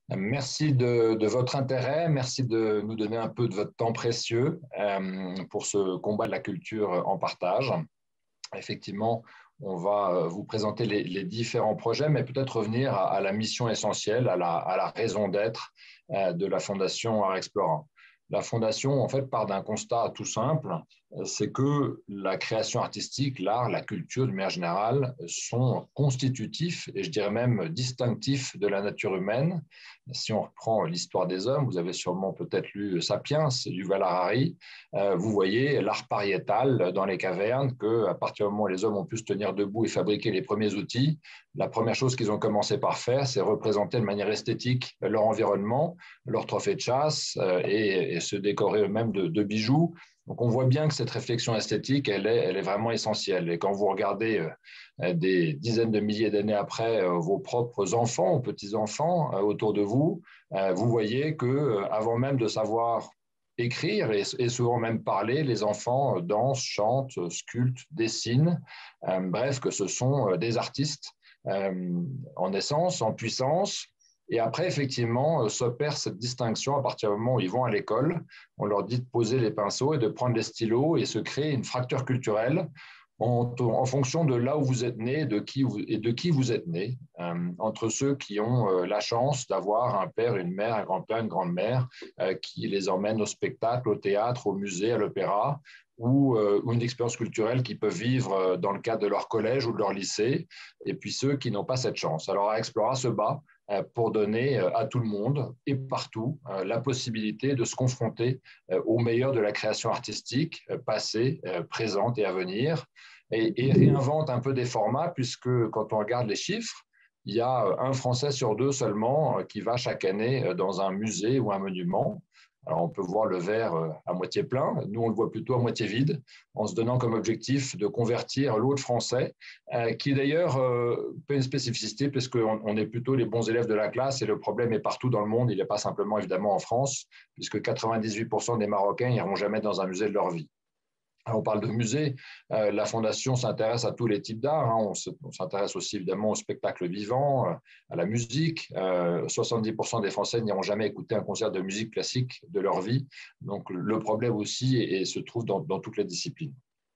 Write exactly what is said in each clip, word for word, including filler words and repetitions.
Merci de, de votre intérêt, merci de nous donner un peu de votre temps précieux euh, pour ce combat de la culture en partage. Effectivement, on va vous présenter les, les différents projets, mais peut-être revenir à, à la mission essentielle, à la, à la raison d'être euh, de la Fondation Art Explorant. La Fondation, en fait, part d'un constat tout simple, c'est que la création artistique, l'art, la culture, de manière générale, sont constitutifs et je dirais même distinctifs de la nature humaine. Si on reprend l'histoire des hommes, vous avez sûrement peut-être lu Sapiens, Yuval Harari, euh, vous voyez l'art pariétal dans les cavernes, qu'à partir du moment où les hommes ont pu se tenir debout et fabriquer les premiers outils, la première chose qu'ils ont commencé par faire, c'est représenter de manière esthétique leur environnement, leur trophée de chasse euh, et, et se décorer eux-mêmes de, de bijoux. Donc, on voit bien que cette réflexion esthétique, elle est, elle est vraiment essentielle. Et quand vous regardez euh, des dizaines de milliers d'années après euh, vos propres enfants ou petits-enfants euh, autour de vous, euh, vous voyez que euh, avant même de savoir écrire et, et souvent même parler, les enfants dansent, chantent, sculptent, dessinent. Euh, bref, que ce sont euh, des artistes euh, en essence, en puissance. Et après, effectivement, s'opère cette distinction à partir du moment où ils vont à l'école. On leur dit de poser les pinceaux et de prendre les stylos et se créer une fracture culturelle en, en fonction de là où vous êtes né de qui vous, et de qui vous êtes né, euh, entre ceux qui ont euh, la chance d'avoir un père, une mère, un grand-père, une grande-mère euh, qui les emmène au spectacle, au théâtre, au musée, à l'opéra, ou euh, une expérience culturelle qu'ils peuvent vivre dans le cadre de leur collège ou de leur lycée, et puis ceux qui n'ont pas cette chance. Alors, Explora se bat pour donner à tout le monde et partout la possibilité de se confronter au meilleur de la création artistique, passée, présente et à venir, et, et réinvente un peu des formats, puisque quand on regarde les chiffres, il y a un Français sur deux seulement qui va chaque année dans un musée ou un monument. Alors, on peut voir le verre à moitié plein. Nous, on le voit plutôt à moitié vide, en se donnant comme objectif de convertir l'autre français, euh, qui d'ailleurs euh, peut une spécificité, puisqu'on on est plutôt les bons élèves de la classe, et le problème est partout dans le monde. Il n'est pas simplement, évidemment, en France, puisque quatre-vingt-dix-huit pour cent des Marocains n'iront jamais dans un musée de leur vie. On parle de musée, euh, la Fondation s'intéresse à tous les types d'art, hein. On s'intéresse aussi évidemment au spectacle vivant, euh, à la musique. Euh, soixante-dix pour cent des Français n'iront jamais écouter un concert de musique classique de leur vie. Donc le problème aussi et, et se trouve dans, dans toutes les disciplines.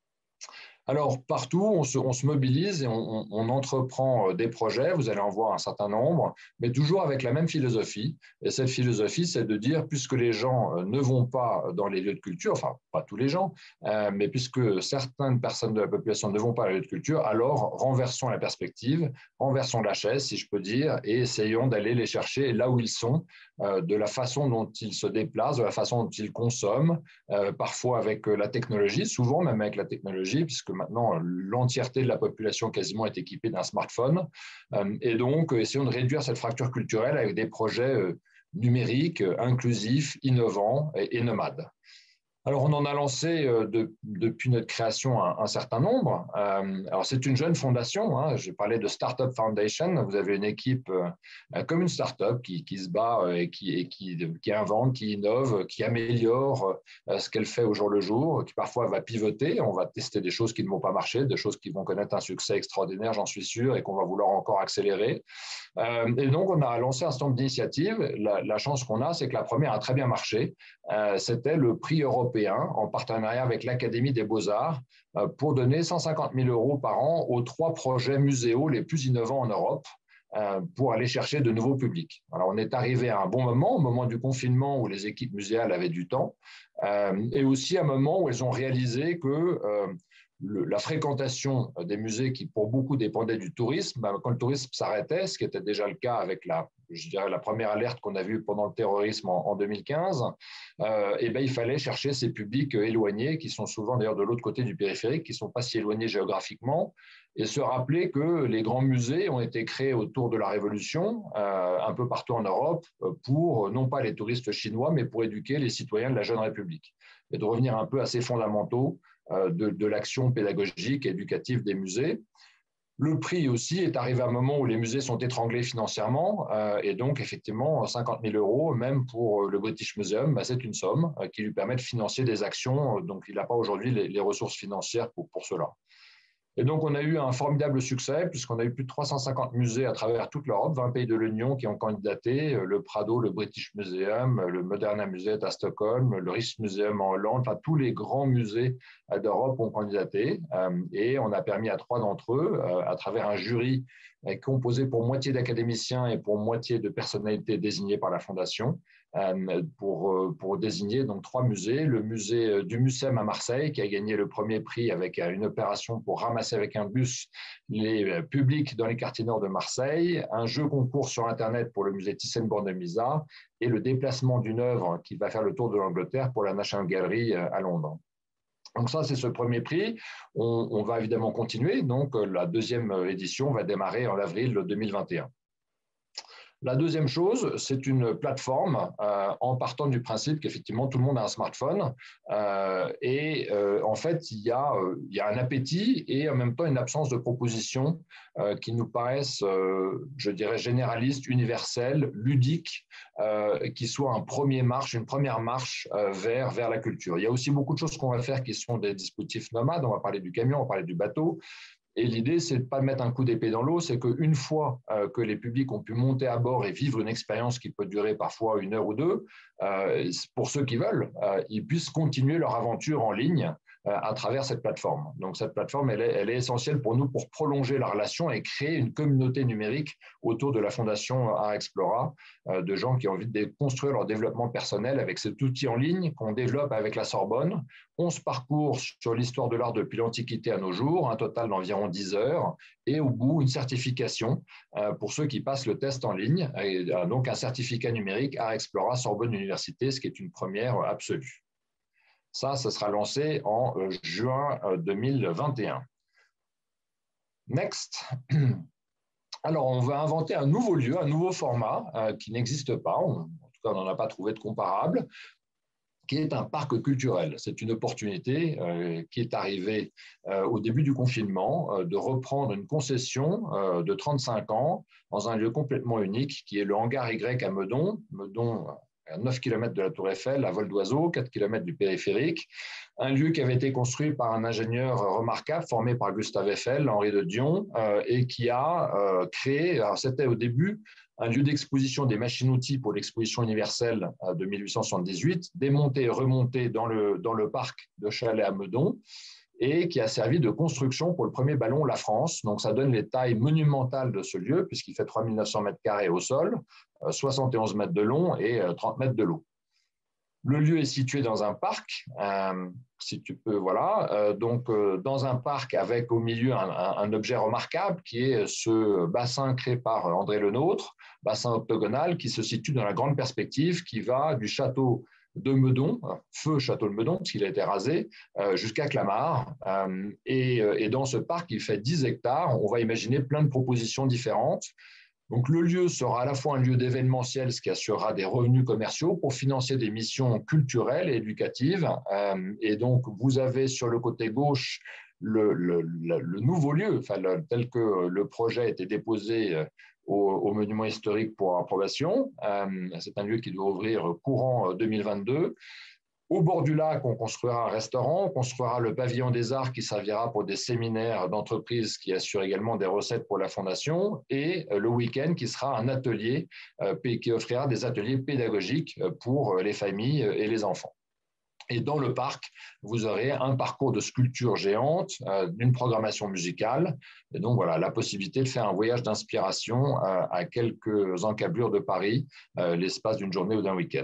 Alors, partout, on se, on se mobilise et on, on, entreprend des projets. Vous allez en voir un certain nombre, mais toujours avec la même philosophie. Et cette philosophie, c'est de dire, puisque les gens ne vont pas dans les lieux de culture, enfin, pas tous les gens, euh, mais puisque certaines personnes de la population ne vont pas dans les lieux de culture, alors renversons la perspective, renversons la chaise, si je peux dire, et essayons d'aller les chercher là où ils sont, euh, de la façon dont ils se déplacent, de la façon dont ils consomment, euh, parfois avec la technologie, souvent même avec la technologie, puisque maintenant l'entièreté de la population quasiment est équipée d'un smartphone. Euh, et donc, essayons de réduire cette fracture culturelle avec des projets euh, numériques, inclusifs, innovants et, et nomades. Alors, on en a lancé euh, de, depuis notre création un, un certain nombre. Euh, alors, c'est une jeune fondation, hein. Je parlais de Startup Foundation. Vous avez une équipe euh, comme une startup qui, qui se bat euh, et, qui, et qui, qui invente, qui innove, qui améliore euh, ce qu'elle fait au jour le jour, qui parfois va pivoter. On va tester des choses qui ne vont pas marcher, des choses qui vont connaître un succès extraordinaire, j'en suis sûr, et qu'on va vouloir encore accélérer. Euh, et donc, on a lancé un certain nombre d'initiatives. La, la chance qu'on a, c'est que la première a très bien marché. Euh, c'était le prix européen en partenariat avec l'Académie des Beaux-Arts euh, pour donner cent cinquante mille euros par an aux trois projets muséaux les plus innovants en Europe euh, pour aller chercher de nouveaux publics. Alors, on est arrivé à un bon moment, au moment du confinement où les équipes muséales avaient du temps, euh, et aussi à un moment où elles ont réalisé que euh, le, la fréquentation des musées qui pour beaucoup dépendait du tourisme, ben, quand le tourisme s'arrêtait, ce qui était déjà le cas avec la, je dirais, la première alerte qu'on a vue pendant le terrorisme en, en deux mille quinze, euh, et ben, il fallait chercher ces publics éloignés, qui sont souvent d'ailleurs de l'autre côté du périphérique, qui ne sont pas si éloignés géographiquement, et se rappeler que les grands musées ont été créés autour de la Révolution, euh, un peu partout en Europe, pour non pas les touristes chinois, mais pour éduquer les citoyens de la jeune République. Et de revenir un peu à ces fondamentaux de, de l'action pédagogique et éducative des musées. Le prix aussi est arrivé à un moment où les musées sont étranglés financièrement euh, et donc effectivement cinquante mille euros, même pour le British Museum, bah, c'est une somme euh, qui lui permet de financer des actions, donc il n'a pas aujourd'hui les, les ressources financières pour, pour cela. Et donc, on a eu un formidable succès puisqu'on a eu plus de trois cent cinquante musées à travers toute l'Europe, vingt pays de l'Union qui ont candidaté, le Prado, le British Museum, le Moderna Museum à Stockholm, le Rijksmuseum en Hollande, enfin tous les grands musées d'Europe ont candidaté et on a permis à trois d'entre eux, à travers un jury composé pour moitié d'académiciens et pour moitié de personnalités désignées par la Fondation, pour, pour désigner donc trois musées. Le musée du Mucem à Marseille, qui a gagné le premier prix avec une opération pour ramasser avec un bus les publics dans les quartiers nord de Marseille, un jeu concours sur Internet pour le musée Thyssen-Bornemisza et le déplacement d'une œuvre qui va faire le tour de l'Angleterre pour la National Gallery à Londres. Donc ça, c'est ce premier prix. On, on va évidemment continuer. Donc la deuxième édition va démarrer en avril deux mille vingt et un. La deuxième chose, c'est une plateforme euh, en partant du principe qu'effectivement tout le monde a un smartphone euh, et euh, en fait il y, a, euh, il y a un appétit et en même temps une absence de propositions euh, qui nous paraissent, euh, je dirais, généralistes, universelles, ludiques, euh, qui soient un premier marche, une première marche euh, vers, vers la culture. Il y a aussi beaucoup de choses qu'on va faire qui sont des dispositifs nomades. On va parler du camion, on va parler du bateau. Et l'idée, c'est de ne pas mettre un coup d'épée dans l'eau, c'est qu'une fois euh, que les publics ont pu monter à bord et vivre une expérience qui peut durer parfois une heure ou deux, euh, pour ceux qui veulent, euh, ils puissent continuer leur aventure en ligne euh, à travers cette plateforme. Donc cette plateforme, elle est, elle est essentielle pour nous pour prolonger la relation et créer une communauté numérique autour de la Fondation Art Explora, euh, de gens qui ont envie de construire leur développement personnel avec cet outil en ligne qu'on développe avec la Sorbonne. onze parcours sur l'histoire de l'art depuis l'Antiquité à nos jours, un total d'environ dix heures, et au bout, une certification euh, pour ceux qui passent le test en ligne, et, euh, donc un certificat numérique Art Explora Sorbonne Université, ce qui est une première absolue. Ça, ça sera lancé en euh, juin euh, deux mille vingt et un. Next. Alors, on va inventer un nouveau lieu, un nouveau format euh, qui n'existe pas, on, en tout cas, on n'en a pas trouvé de comparable, qui est un parc culturel. C'est une opportunité euh, qui est arrivée euh, au début du confinement euh, de reprendre une concession euh, de trente-cinq ans dans un lieu complètement unique qui est le hangar Y à Meudon. Meudon, à neuf kilomètres de la Tour Eiffel, à vol d'oiseau, quatre kilomètres du périphérique. Un lieu qui avait été construit par un ingénieur remarquable formé par Gustave Eiffel, Henri de Dion, euh, et qui a euh, créé, alors c'était au début, un lieu d'exposition des machines-outils pour l'exposition universelle de mille huit cent soixante-dix-huit, démonté et remonté dans le, dans le parc de Chalais à Meudon, et qui a servi de construction pour le premier ballon La France. Donc ça donne les tailles monumentales de ce lieu, puisqu'il fait trois mille neuf cents mètres carrés au sol, soixante et onze mètres de long et trente mètres de long. Le lieu est situé dans un parc, euh, si tu peux, voilà, euh, donc euh, dans un parc avec au milieu un, un, un objet remarquable qui est ce bassin créé par André Lenôtre, bassin octogonal qui se situe dans la grande perspective qui va du château de Meudon, feu château de Meudon, parce qu'il a été rasé, euh, jusqu'à Clamart. Euh, et, et dans ce parc, il fait dix hectares. On va imaginer plein de propositions différentes. Donc, le lieu sera à la fois un lieu d'événementiel, ce qui assurera des revenus commerciaux pour financer des missions culturelles et éducatives. Euh, et donc, vous avez sur le côté gauche le, le, le, le nouveau lieu, enfin, le, tel que le projet a été déposé au, au monument historique pour approbation. Euh, c'est un lieu qui doit ouvrir courant deux mille vingt-deux. Au bord du lac, on construira un restaurant, on construira le pavillon des arts qui servira pour des séminaires d'entreprises qui assurent également des recettes pour la fondation, et le week-end qui sera un atelier euh, qui offrira des ateliers pédagogiques pour les familles et les enfants. Et dans le parc, vous aurez un parcours de sculpture géante, euh, d'une programmation musicale, et donc voilà, la possibilité de faire un voyage d'inspiration euh, à quelques encablures de Paris, euh, l'espace d'une journée ou d'un week-end.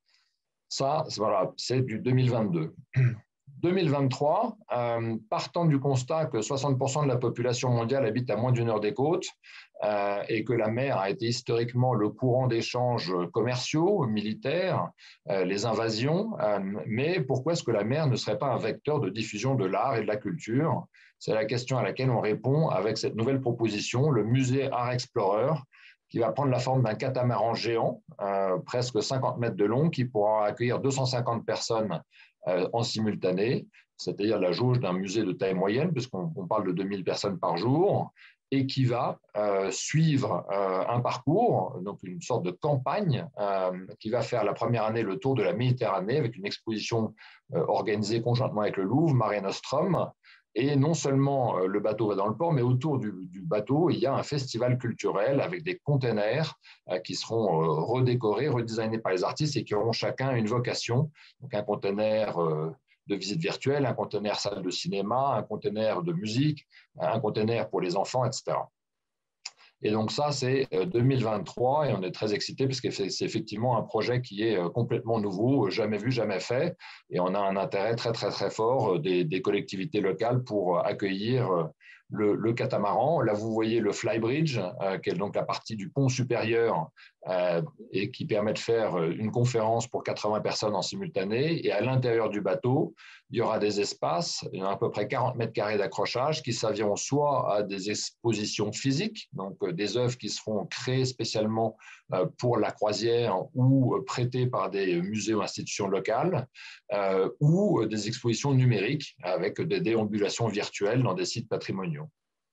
Ça, voilà, c'est du deux mille vingt-deux. deux mille vingt-trois, euh, partant du constat que soixante pour cent de la population mondiale habite à moins d'une heure des côtes euh, et que la mer a été historiquement le courant d'échanges commerciaux, militaires, euh, les invasions, euh, mais pourquoi est-ce que la mer ne serait pas un vecteur de diffusion de l'art et de la culture? C'est la question à laquelle on répond avec cette nouvelle proposition, le musée Art Explorer, qui va prendre la forme d'un catamaran géant, euh, presque cinquante mètres de long, qui pourra accueillir deux cent cinquante personnes euh, en simultané, c'est-à-dire la jauge d'un musée de taille moyenne, puisqu'on on parle de deux mille personnes par jour, et qui va euh, suivre euh, un parcours, donc une sorte de campagne, euh, qui va faire la première année le tour de la Méditerranée, avec une exposition euh, organisée conjointement avec le Louvre, Mare Nostrum. Et non seulement le bateau va dans le port, mais autour du, du bateau, il y a un festival culturel avec des containers qui seront redécorés, redesignés par les artistes et qui auront chacun une vocation. Donc un container de visite virtuelle, un container salle de cinéma, un container de musique, un container pour les enfants, et cetera. Et donc ça, c'est deux mille vingt-trois et on est très excités parce que c'est effectivement un projet qui est complètement nouveau, jamais vu, jamais fait. Et on a un intérêt très, très, très fort des, des collectivités locales pour accueillir le, le catamaran. Là, vous voyez le flybridge, euh, qui est donc la partie du pont supérieur euh, et qui permet de faire une conférence pour quatre-vingts personnes en simultané. Et à l'intérieur du bateau, il y aura des espaces, il y a à peu près quarante mètres carrés d'accrochage qui serviront soit à des expositions physiques, donc des œuvres qui seront créées spécialement pour la croisière ou prêtées par des musées ou institutions locales, euh, ou des expositions numériques avec des déambulations virtuelles dans des sites patrimoniaux.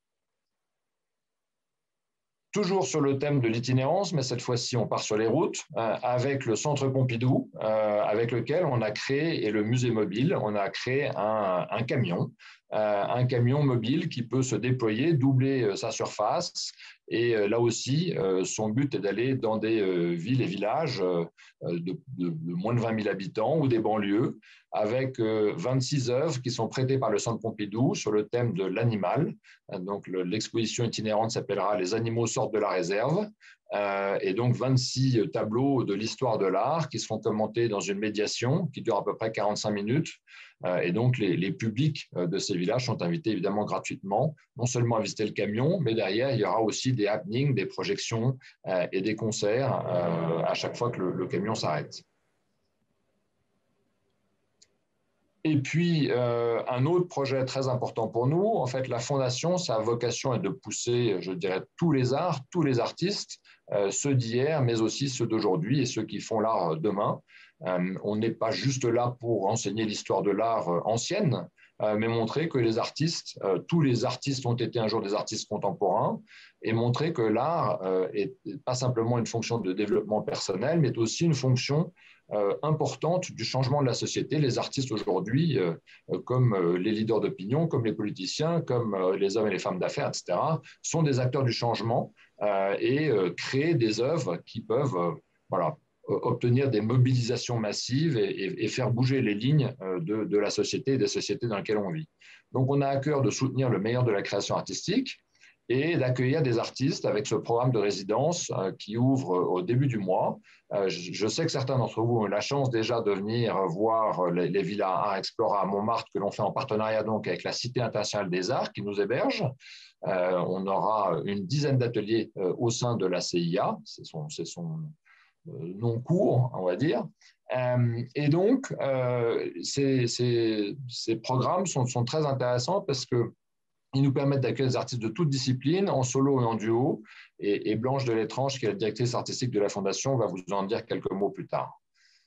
Toujours sur le thème de l'itinérance, mais cette fois-ci, on part sur les routes, euh, avec le Centre Pompidou, euh, avec lequel on a créé, et le musée mobile, on a créé un, un camion, euh, un camion mobile qui peut se déployer, doubler euh, sa surface. Et euh, là aussi, euh, son but est d'aller dans des euh, villes et villages euh, de, de, de moins de vingt mille habitants ou des banlieues, avec euh, vingt-six œuvres qui sont prêtées par le Centre Pompidou sur le thème de l'animal. Donc, l'exposition itinérante s'appellera « Les animaux sortent de la réserve ». Euh, et donc, vingt-six tableaux de l'histoire de l'art qui seront commentés dans une médiation qui dure à peu près quarante-cinq minutes. Euh, et donc, les, les publics de ces villages sont invités évidemment gratuitement, non seulement à visiter le camion, mais derrière, il y aura aussi des happenings, des projections euh, et des concerts euh, à chaque fois que le, le camion s'arrête. Et puis, euh, un autre projet très important pour nous, en fait, la Fondation, sa vocation est de pousser, je dirais, tous les arts, tous les artistes, euh, ceux d'hier, mais aussi ceux d'aujourd'hui et ceux qui font l'art demain. Euh, on n'est pas juste là pour enseigner l'histoire de l'art euh, ancienne, euh, mais montrer que les artistes, euh, tous les artistes ont été un jour des artistes contemporains, et montrer que l'art euh, est pas simplement une fonction de développement personnel, mais aussi une fonction Euh, importante du changement de la société. Les artistes aujourd'hui, euh, comme euh, les leaders d'opinion, comme les politiciens, comme euh, les hommes et les femmes d'affaires, et cetera, sont des acteurs du changement euh, et euh, créent des œuvres qui peuvent euh, voilà, obtenir des mobilisations massives et, et, et faire bouger les lignes euh, de, de la société et des sociétés dans lesquelles on vit. Donc, on a à cœur de soutenir le meilleur de la création artistique et d'accueillir des artistes avec ce programme de résidence euh, qui ouvre au début du mois. Euh, je, je sais que certains d'entre vous ont eu la chance déjà de venir voir les, les villas Art Explora à Montmartre que l'on fait en partenariat donc avec la Cité internationale des arts qui nous héberge. Euh, on aura une dizaine d'ateliers euh, au sein de la C I A, c'est son, c'est son euh, nom court, on va dire. Euh, et donc, euh, ces, ces, ces programmes sont, sont très intéressants parce que ils nous permettent d'accueillir des artistes de toutes disciplines, en solo et en duo. Et, et Blanche Delétrange, qui est la directrice artistique de la Fondation, va vous en dire quelques mots plus tard.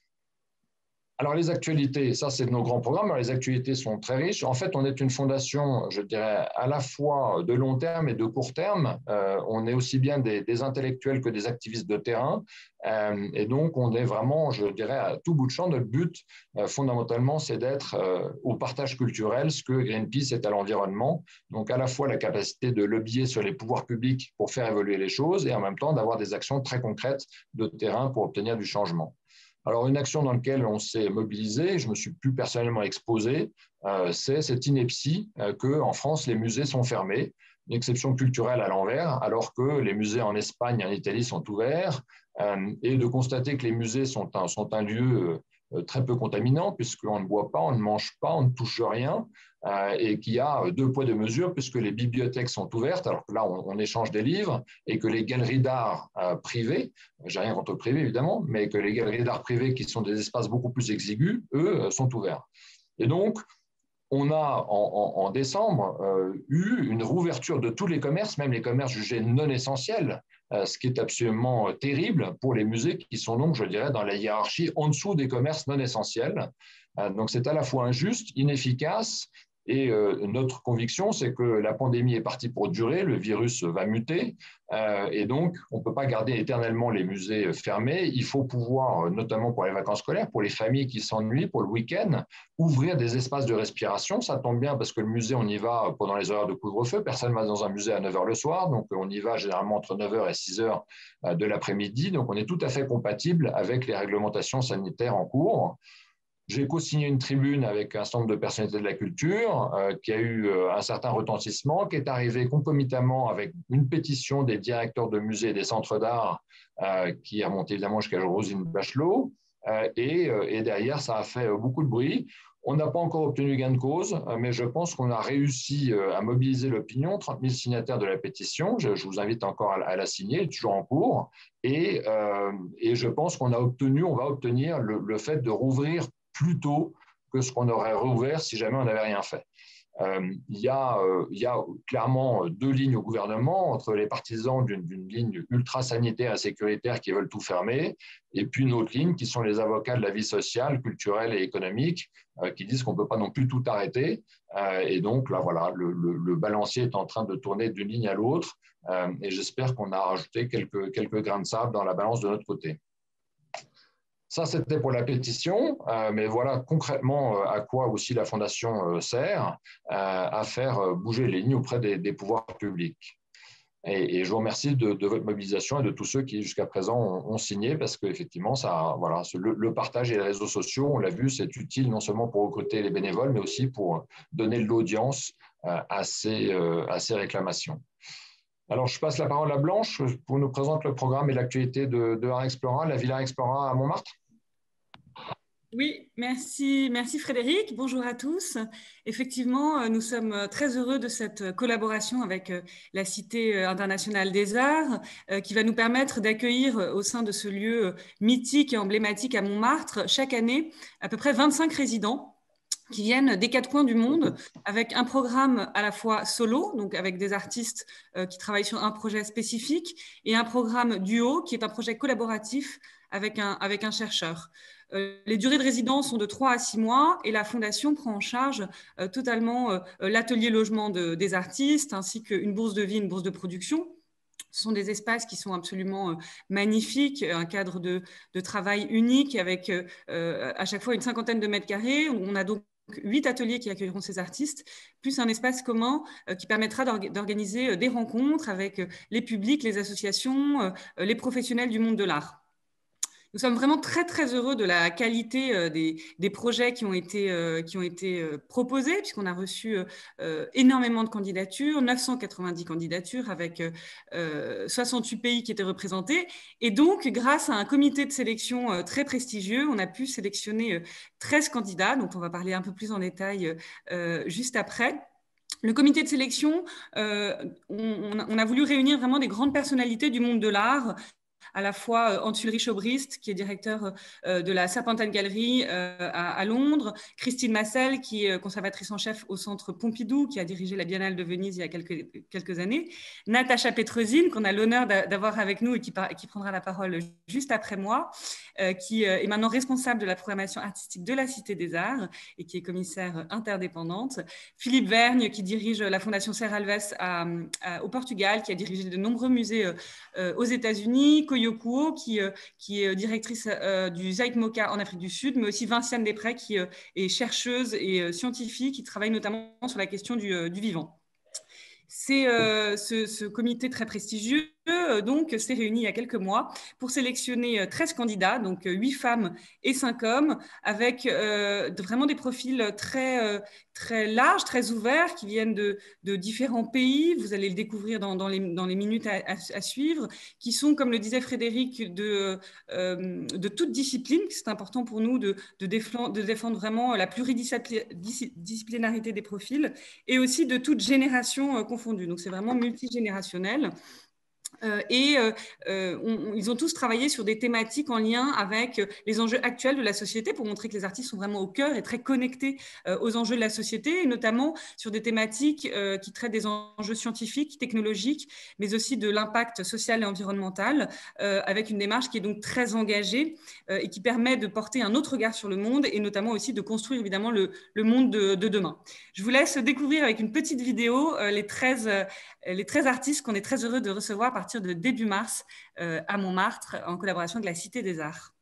Alors, les actualités, ça, c'est nos grands programmes. Alors, les actualités sont très riches. En fait, on est une fondation, je dirais, à la fois de long terme et de court terme. Euh, on est aussi bien des, des intellectuels que des activistes de terrain. Euh, et donc, on est vraiment, je dirais, à tout bout de champ. Notre but, euh, fondamentalement, c'est d'être euh, au partage culturel, ce que Greenpeace est à l'environnement. Donc, à la fois la capacité de lobbyer sur les pouvoirs publics pour faire évoluer les choses et en même temps d'avoir des actions très concrètes de terrain pour obtenir du changement. Alors, une action dans laquelle on s'est mobilisé, je me suis plus personnellement exposé, euh, c'est cette ineptie euh, qu'en France, les musées sont fermés, une exception culturelle à l'envers, alors que les musées en Espagne et en Italie sont ouverts, euh, et de constater que les musées sont un, sont un lieu euh, très peu contaminant, puisqu'on ne boit pas, on ne mange pas, on ne touche rien, euh, et qu'il y a deux poids, deux mesures, puisque les bibliothèques sont ouvertes, alors que là, on, on échange des livres, et que les galeries d'art euh, privées, j'ai rien contre le privé évidemment, mais que les galeries d'art privées, qui sont des espaces beaucoup plus exigus, eux, sont ouverts. Et donc, on a en, en, en décembre euh, eu une rouverture de tous les commerces, même les commerces jugés non essentiels, euh, ce qui est absolument terrible pour les musées qui sont donc, je dirais, dans la hiérarchie en dessous des commerces non essentiels. Euh, donc c'est à la fois injuste, inefficace Et euh, notre conviction, c'est que la pandémie est partie pour durer, le virus va muter, euh, et donc on ne peut pas garder éternellement les musées fermés. Il faut pouvoir, notamment pour les vacances scolaires, pour les familles qui s'ennuient, pour le week-end, ouvrir des espaces de respiration. Ça tombe bien parce que le musée, on y va pendant les heures de couvre-feu. Personne ne va dans un musée à neuf heures le soir, donc on y va généralement entre neuf heures et six heures de l'après-midi. Donc on est tout à fait compatible avec les réglementations sanitaires en cours. J'ai co-signé une tribune avec un certain nombre de personnalités de la culture euh, qui a eu euh, un certain retentissement, qui est arrivé concomitamment avec une pétition des directeurs de musées et des centres d'art euh, qui a monté évidemment jusqu'à Roselyne Bachelot. Euh, et, euh, et derrière, ça a fait beaucoup de bruit. On n'a pas encore obtenu gain de cause, mais je pense qu'on a réussi à mobiliser l'opinion, trente mille signataires de la pétition. Je, je vous invite encore à, à la signer, elle est toujours en cours. Et, euh, et je pense qu'on a obtenu, on va obtenir le, le fait de rouvrir plus tôt que ce qu'on aurait rouvert si jamais on n'avait rien fait. Euh, il, y a, euh, il y a clairement deux lignes au gouvernement, entre les partisans d'une, d'une ligne ultra sanitaire et sécuritaire qui veulent tout fermer, et puis une autre ligne qui sont les avocats de la vie sociale, culturelle et économique, euh, qui disent qu'on ne peut pas non plus tout arrêter. Euh, et donc là, voilà, le, le, le balancier est en train de tourner d'une ligne à l'autre, euh, et j'espère qu'on a rajouté quelques, quelques grains de sable dans la balance de notre côté. Ça, c'était pour la pétition, euh, mais voilà concrètement euh, à quoi aussi la Fondation euh, sert, euh, à faire euh, bouger les lignes auprès des, des pouvoirs publics. Et, et je vous remercie de, de votre mobilisation et de tous ceux qui jusqu'à présent ont, ont signé, parce qu'effectivement, ça, voilà, le, le partage et les réseaux sociaux, on l'a vu, c'est utile non seulement pour recruter les bénévoles, mais aussi pour donner de l'audience euh, à, ces, euh, à ces réclamations. Alors, je passe la parole à Blanche pour nous présenter le programme et l'actualité de, de Art Explora, la Villa Explora à Montmartre. Oui, merci, merci Frédéric. Bonjour à tous. Effectivement, nous sommes très heureux de cette collaboration avec la Cité internationale des arts qui va nous permettre d'accueillir au sein de ce lieu mythique et emblématique à Montmartre chaque année à peu près vingt-cinq résidents qui viennent des quatre coins du monde avec un programme à la fois solo, donc avec des artistes euh, qui travaillent sur un projet spécifique, et un programme duo qui est un projet collaboratif avec un, avec un chercheur. Euh, les durées de résidence sont de trois à six mois et la Fondation prend en charge euh, totalement euh, l'atelier logement de, des artistes ainsi qu'une bourse de vie, une bourse de production. Ce sont des espaces qui sont absolument euh, magnifiques, un cadre de, de travail unique avec euh, à chaque fois une cinquantaine de mètres carrés. On a donc huit ateliers qui accueilleront ces artistes, plus un espace commun euh, qui permettra d'organiser euh, des rencontres avec euh, les publics, les associations, euh, les professionnels du monde de l'art. Nous sommes vraiment très, très heureux de la qualité euh, des, des projets qui ont été, euh, qui ont été euh, proposés, puisqu'on a reçu euh, énormément de candidatures, neuf cent quatre-vingt-dix candidatures avec euh, soixante-huit pays qui étaient représentés. Et donc, grâce à un comité de sélection euh, très prestigieux, on a pu sélectionner euh, treize candidats, dont on va parler un peu plus en détail euh, juste après. Le comité de sélection, euh, on, on a voulu réunir vraiment des grandes personnalités du monde de l'art, à la fois Hans Ulrich Obrist, qui est directeur de la Serpentine Gallery à, à Londres, Christine Massel, qui est conservatrice en chef au Centre Pompidou, qui a dirigé la Biennale de Venise il y a quelques, quelques années, Natacha Petrosine, qu'on a l'honneur d'avoir avec nous et qui, qui prendra la parole juste après moi, qui est maintenant responsable de la programmation artistique de la Cité des Arts et qui est commissaire interdépendante, Philippe Vergne, qui dirige la Fondation Serralves à, à, au Portugal, qui a dirigé de nombreux musées euh, aux États-Unis, Koyo, qui, euh, qui est directrice euh, du Zeitmoka en Afrique du Sud, mais aussi Vinciane Després, qui euh, est chercheuse et euh, scientifique, qui travaille notamment sur la question du, euh, du vivant. C'est euh, ce, ce comité très prestigieux euh, donc s'est réuni il y a quelques mois pour sélectionner treize candidats, donc huit femmes et cinq hommes, avec euh, vraiment des profils très, euh, très larges, très ouverts, qui viennent de, de différents pays. Vous allez le découvrir dans, dans, les, dans les minutes à, à, à suivre, qui sont, comme le disait Frédéric, de, euh, de toute discipline. C'est important pour nous de, de, défendre, de défendre vraiment la pluridisciplinarité des profils et aussi de toute génération euh, confondue. Donc, c'est vraiment multigénérationnel. Euh, et euh, euh, on, ils ont tous travaillé sur des thématiques en lien avec les enjeux actuels de la société pour montrer que les artistes sont vraiment au cœur et très connectés euh, aux enjeux de la société, et notamment sur des thématiques euh, qui traitent des enjeux scientifiques, technologiques, mais aussi de l'impact social et environnemental, euh, avec une démarche qui est donc très engagée euh, et qui permet de porter un autre regard sur le monde et notamment aussi de construire évidemment le, le monde de, de demain. Je vous laisse découvrir avec une petite vidéo euh, les treize euh, les treize artistes qu'on est très heureux de recevoir à partir de début mars euh, à Montmartre, en collaboration avec la Cité des Arts.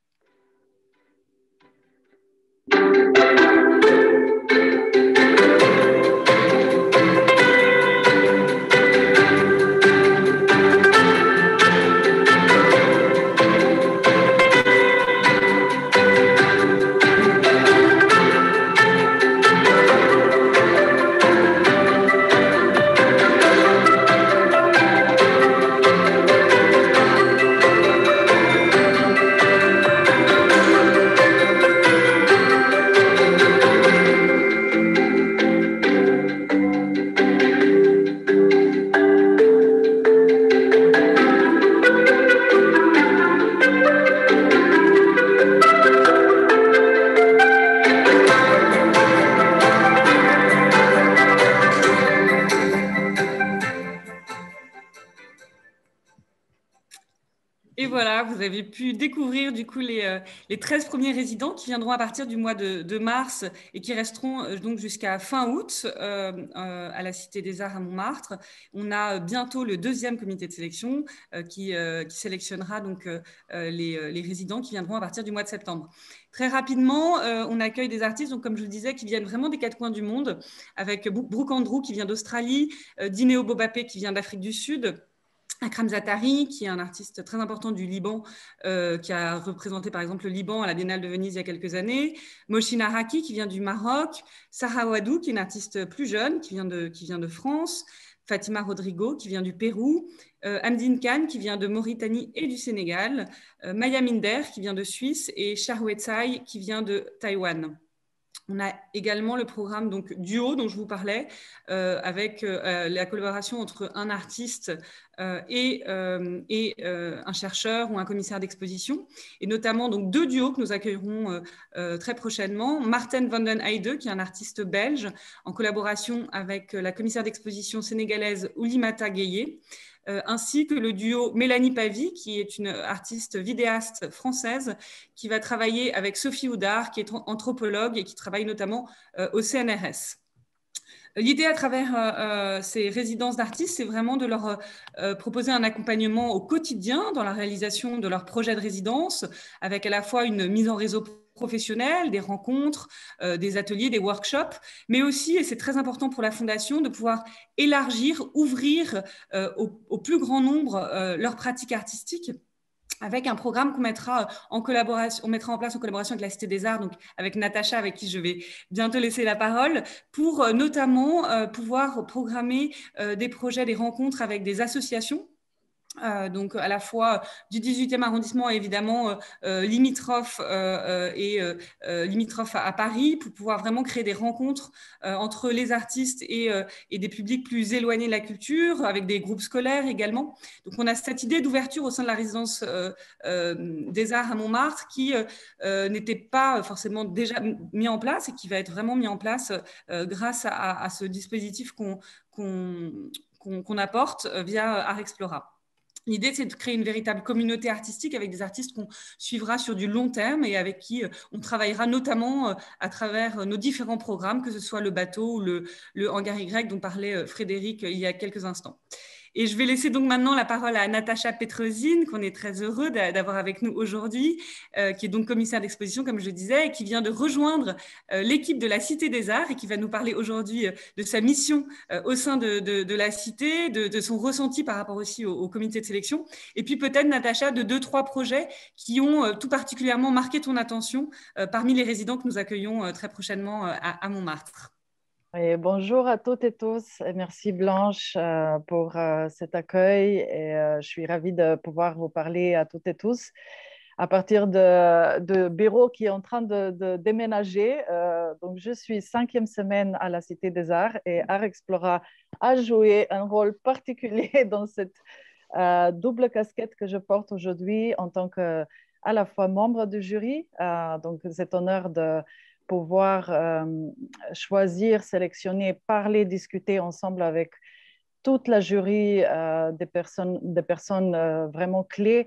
Et voilà, vous avez pu découvrir du coup les, euh, les treize premiers résidents qui viendront à partir du mois de, de mars et qui resteront euh, donc jusqu'à fin août euh, euh, à la Cité des Arts à Montmartre. On a bientôt le deuxième comité de sélection euh, qui, euh, qui sélectionnera donc euh, les, les résidents qui viendront à partir du mois de septembre. Très rapidement, euh, on accueille des artistes, donc, comme je le disais, qui viennent vraiment des quatre coins du monde, avec Brooke Andrew qui vient d'Australie, euh, Dineo Bobapé qui vient d'Afrique du Sud, Akram Zaatari, qui est un artiste très important du Liban, euh, qui a représenté par exemple le Liban à la Biennale de Venise il y a quelques années, Moshin Araki, qui vient du Maroc, Sarah Wadou, qui est une artiste plus jeune, qui vient de, qui vient de France, Fatima Rodrigo, qui vient du Pérou, euh, Amdine Khan, qui vient de Mauritanie et du Sénégal, euh, Maya Minder, qui vient de Suisse, et Charwe Tsai, qui vient de Taïwan. On a également le programme donc, Duo dont je vous parlais, euh, avec euh, la collaboration entre un artiste euh, et, euh, et euh, un chercheur ou un commissaire d'exposition, et notamment donc, deux duos que nous accueillerons euh, euh, très prochainement. Marten van den Heide, qui est un artiste belge, en collaboration avec la commissaire d'exposition sénégalaise Oulimata Gueye, Euh, ainsi que le duo Mélanie Pavie, qui est une artiste vidéaste française, qui va travailler avec Sophie Houdard, qui est anthropologue et qui travaille notamment euh, au C N R S. L'idée à travers euh, ces résidences d'artistes, c'est vraiment de leur euh, proposer un accompagnement au quotidien dans la réalisation de leurs projets de résidence, avec à la fois une mise en réseau professionnels, des rencontres, euh, des ateliers, des workshops, mais aussi, et c'est très important pour la Fondation, de pouvoir élargir, ouvrir euh, au, au plus grand nombre euh, leurs pratiques artistiques, avec un programme qu'on mettra en collaboration, on mettra en place en collaboration avec la Cité des Arts, donc avec Natacha, avec qui je vais bientôt laisser la parole, pour euh, notamment euh, pouvoir programmer euh, des projets, des rencontres avec des associations. Euh, donc à la fois du dix-huitième arrondissement évidemment euh, euh, limitrophe euh, et euh, limitrophe à, à Paris, pour pouvoir vraiment créer des rencontres euh, entre les artistes et, euh, et des publics plus éloignés de la culture, avec des groupes scolaires également. Donc on a cette idée d'ouverture au sein de la résidence euh, euh, des Arts à Montmartre qui euh, euh, n'était pas forcément déjà mis en place et qui va être vraiment mis en place euh, grâce à, à ce dispositif qu'on qu'on, qu'on, qu'on apporte via Art Explora. L'idée, c'est de créer une véritable communauté artistique avec des artistes qu'on suivra sur du long terme et avec qui on travaillera notamment à travers nos différents programmes, que ce soit le bateau ou le, le hangar Y dont parlait Frédéric il y a quelques instants. Et je vais laisser donc maintenant la parole à Natacha Petrosine, qu'on est très heureux d'avoir avec nous aujourd'hui, euh, qui est donc commissaire d'exposition, comme je le disais, et qui vient de rejoindre euh, l'équipe de la Cité des Arts et qui va nous parler aujourd'hui euh, de sa mission euh, au sein de, de, de la Cité, de, de son ressenti par rapport aussi au, au comité de sélection. Et puis peut-être, Natacha, de deux, trois projets qui ont euh, tout particulièrement marqué ton attention euh, parmi les résidents que nous accueillons euh, très prochainement euh, à, à Montmartre. Et bonjour à toutes et tous. Et merci Blanche euh, pour euh, cet accueil. Et euh, je suis ravie de pouvoir vous parler à toutes et tous à partir de, de bureau qui est en train de, de déménager. Euh, donc, je suis cinquième semaine à la Cité des Arts et Art Explora a joué un rôle particulier dans cette euh, double casquette que je porte aujourd'hui en tant que à la fois membre du jury, euh, donc cet honneur de pouvoir euh, choisir, sélectionner, parler, discuter ensemble avec toute la jury euh, des personnes, des personnes euh, vraiment clés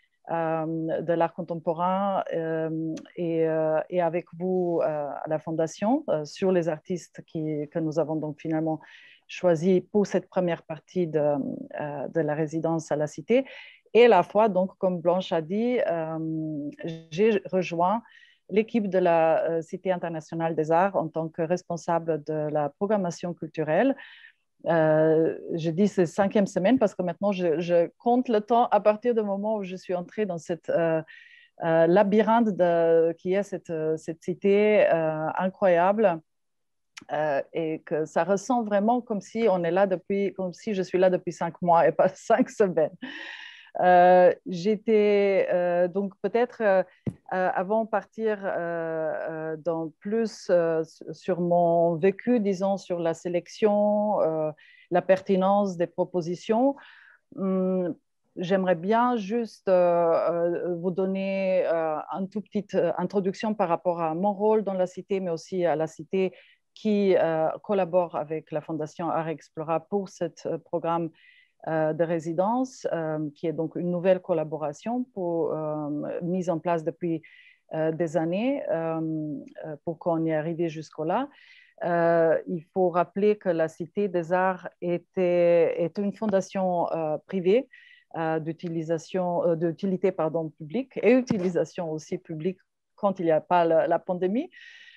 euh, de l'art contemporain euh, et, euh, et, avec vous euh, à la Fondation euh, sur les artistes qui, que nous avons donc finalement choisis pour cette première partie de, euh, de la résidence à la Cité. Et à la fois, donc, comme Blanche a dit, euh, j'ai rejoint l'équipe de la euh, Cité internationale des arts en tant que responsable de la programmation culturelle. Euh, je dis c'est cinquième semaine parce que maintenant je, je, compte le temps à partir du moment où je suis entrée dans cette euh, euh, labyrinthe de, qui est cette, cette cité euh, incroyable euh, et que ça ressent vraiment comme si on est là depuis, comme si je suis là depuis cinq mois et pas cinq semaines. Euh, j'étais euh, donc peut-être euh, euh, avant de partir euh, euh, dans plus euh, sur mon vécu, disons, sur la sélection, euh, la pertinence des propositions. Hum, J'aimerais bien juste euh, euh, vous donner euh, une toute petite introduction par rapport à mon rôle dans la Cité, mais aussi à la Cité qui euh, collabore avec la Fondation Art Explora pour ce programme euh, de résidence, euh, qui est donc une nouvelle collaboration pour, euh, mise en place depuis euh, des années euh, pour qu'on y arrive jusqu'au-là. Euh, il faut rappeler que la Cité des Arts était, est une fondation euh, privée euh, d'utilisation, euh, d'utilité pardon, publique et utilisation aussi publique quand il n'y a pas la, la pandémie.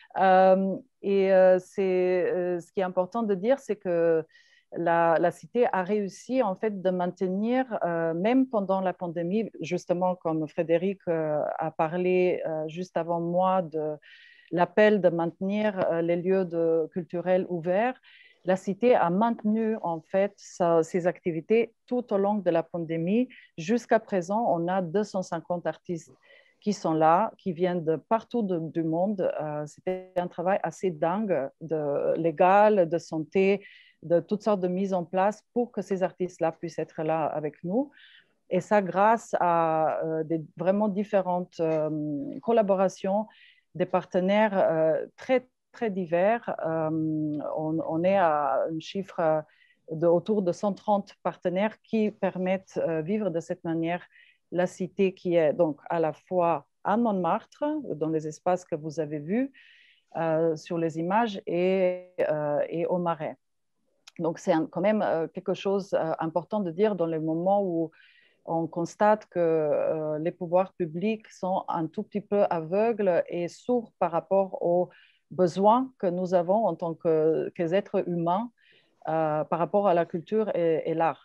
Euh, et euh, c'est, euh, ce qui est important de dire, c'est que la, la Cité a réussi en fait de maintenir, euh, même pendant la pandémie, justement comme Frédéric euh, a parlé euh, juste avant moi de l'appel de maintenir euh, les lieux de, culturels ouverts, la Cité a maintenu en fait sa, ses activités tout au long de la pandémie. Jusqu'à présent, on a deux cent cinquante artistes qui sont là, qui viennent de partout de, du monde. Euh, c'était un travail assez dingue, de légal, de santé, de toutes sortes de mises en place pour que ces artistes-là puissent être là avec nous. Et ça, grâce à euh, des vraiment différentes euh, collaborations, des partenaires euh, très, très divers. Euh, on, on, est à un chiffre de autour de cent trente partenaires qui permettent de euh, vivre de cette manière la cité qui est donc à la fois à Montmartre, dans les espaces que vous avez vus euh, sur les images, et, euh, et au Marais. Donc, c'est quand même euh, quelque chose d'important de dire dans les moments où on constate que euh, les pouvoirs publics sont un tout petit peu aveugles et sourds par rapport aux besoins que nous avons en tant que, qu'êtres humains euh, par rapport à la culture et, et l'art.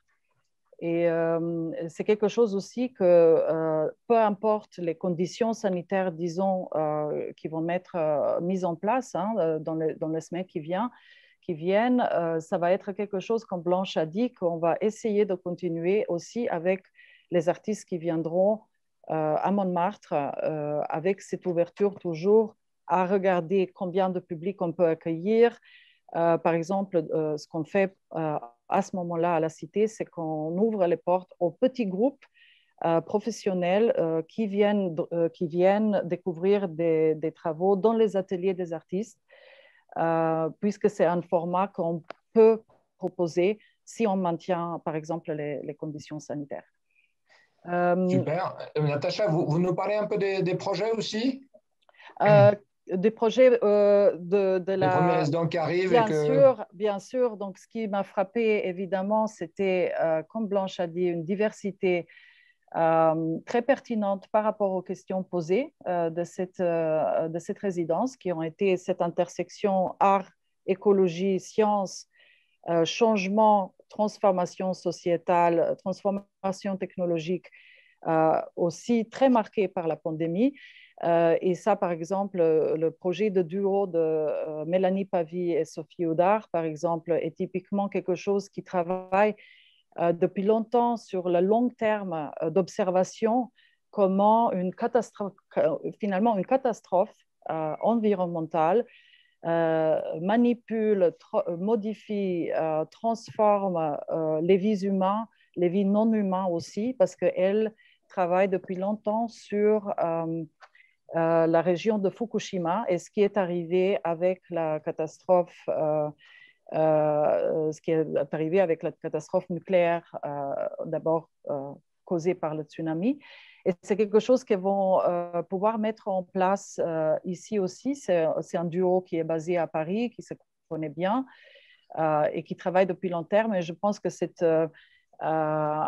Et euh, c'est quelque chose aussi que, euh, peu importe les conditions sanitaires, disons, euh, qui vont être euh, mises en place hein, dans, les, dans les semaines qui viennent, qui viennent euh, ça va être quelque chose, comme Blanche a dit, qu'on va essayer de continuer aussi avec les artistes qui viendront euh, à Montmartre, euh, avec cette ouverture toujours à regarder combien de public on peut accueillir. Euh, par exemple, euh, ce qu'on fait euh, à ce moment-là à la Cité, c'est qu'on ouvre les portes aux petits groupes euh, professionnels euh, qui, viennent, euh, qui viennent découvrir des, des travaux dans les ateliers des artistes, euh, puisque c'est un format qu'on peut proposer si on maintient, par exemple, les, les conditions sanitaires. Euh, Super. Natacha, vous, vous nous parlez un peu des, des projets aussi euh, Des projets euh, de, de la... Les premiers résidents qui arrivent. Bien et que... sûr, bien sûr. Donc, ce qui m'a frappé, évidemment, c'était, euh, comme Blanche a dit, une diversité euh, très pertinente par rapport aux questions posées euh, de, cette, euh, de cette résidence, qui ont été cette intersection art, écologie, science, euh, changement, transformation sociétale, transformation technologique, euh, aussi très marquée par la pandémie. Euh, et ça, par exemple, le projet de duo de euh, Mélanie Pavie et Sophie Houdard, par exemple, est typiquement quelque chose qui travaille euh, depuis longtemps sur le long terme euh, d'observation, comment une catastrophe, finalement une catastrophe euh, environnementale euh, manipule, modifie, euh, transforme euh, les vies humaines, les vies non humaines aussi, parce qu'elle travaille depuis longtemps sur euh, euh, la région de Fukushima et ce qui est arrivé avec la catastrophe, euh, euh, ce qui est arrivé avec la catastrophe nucléaire, euh, d'abord euh, causée par le tsunami. Et c'est quelque chose qu'ils vont euh, pouvoir mettre en place euh, ici aussi. C'est, c'est un duo qui est basé à Paris, qui se connaît bien euh, et qui travaille depuis long terme. Et je pense que cette, euh, euh,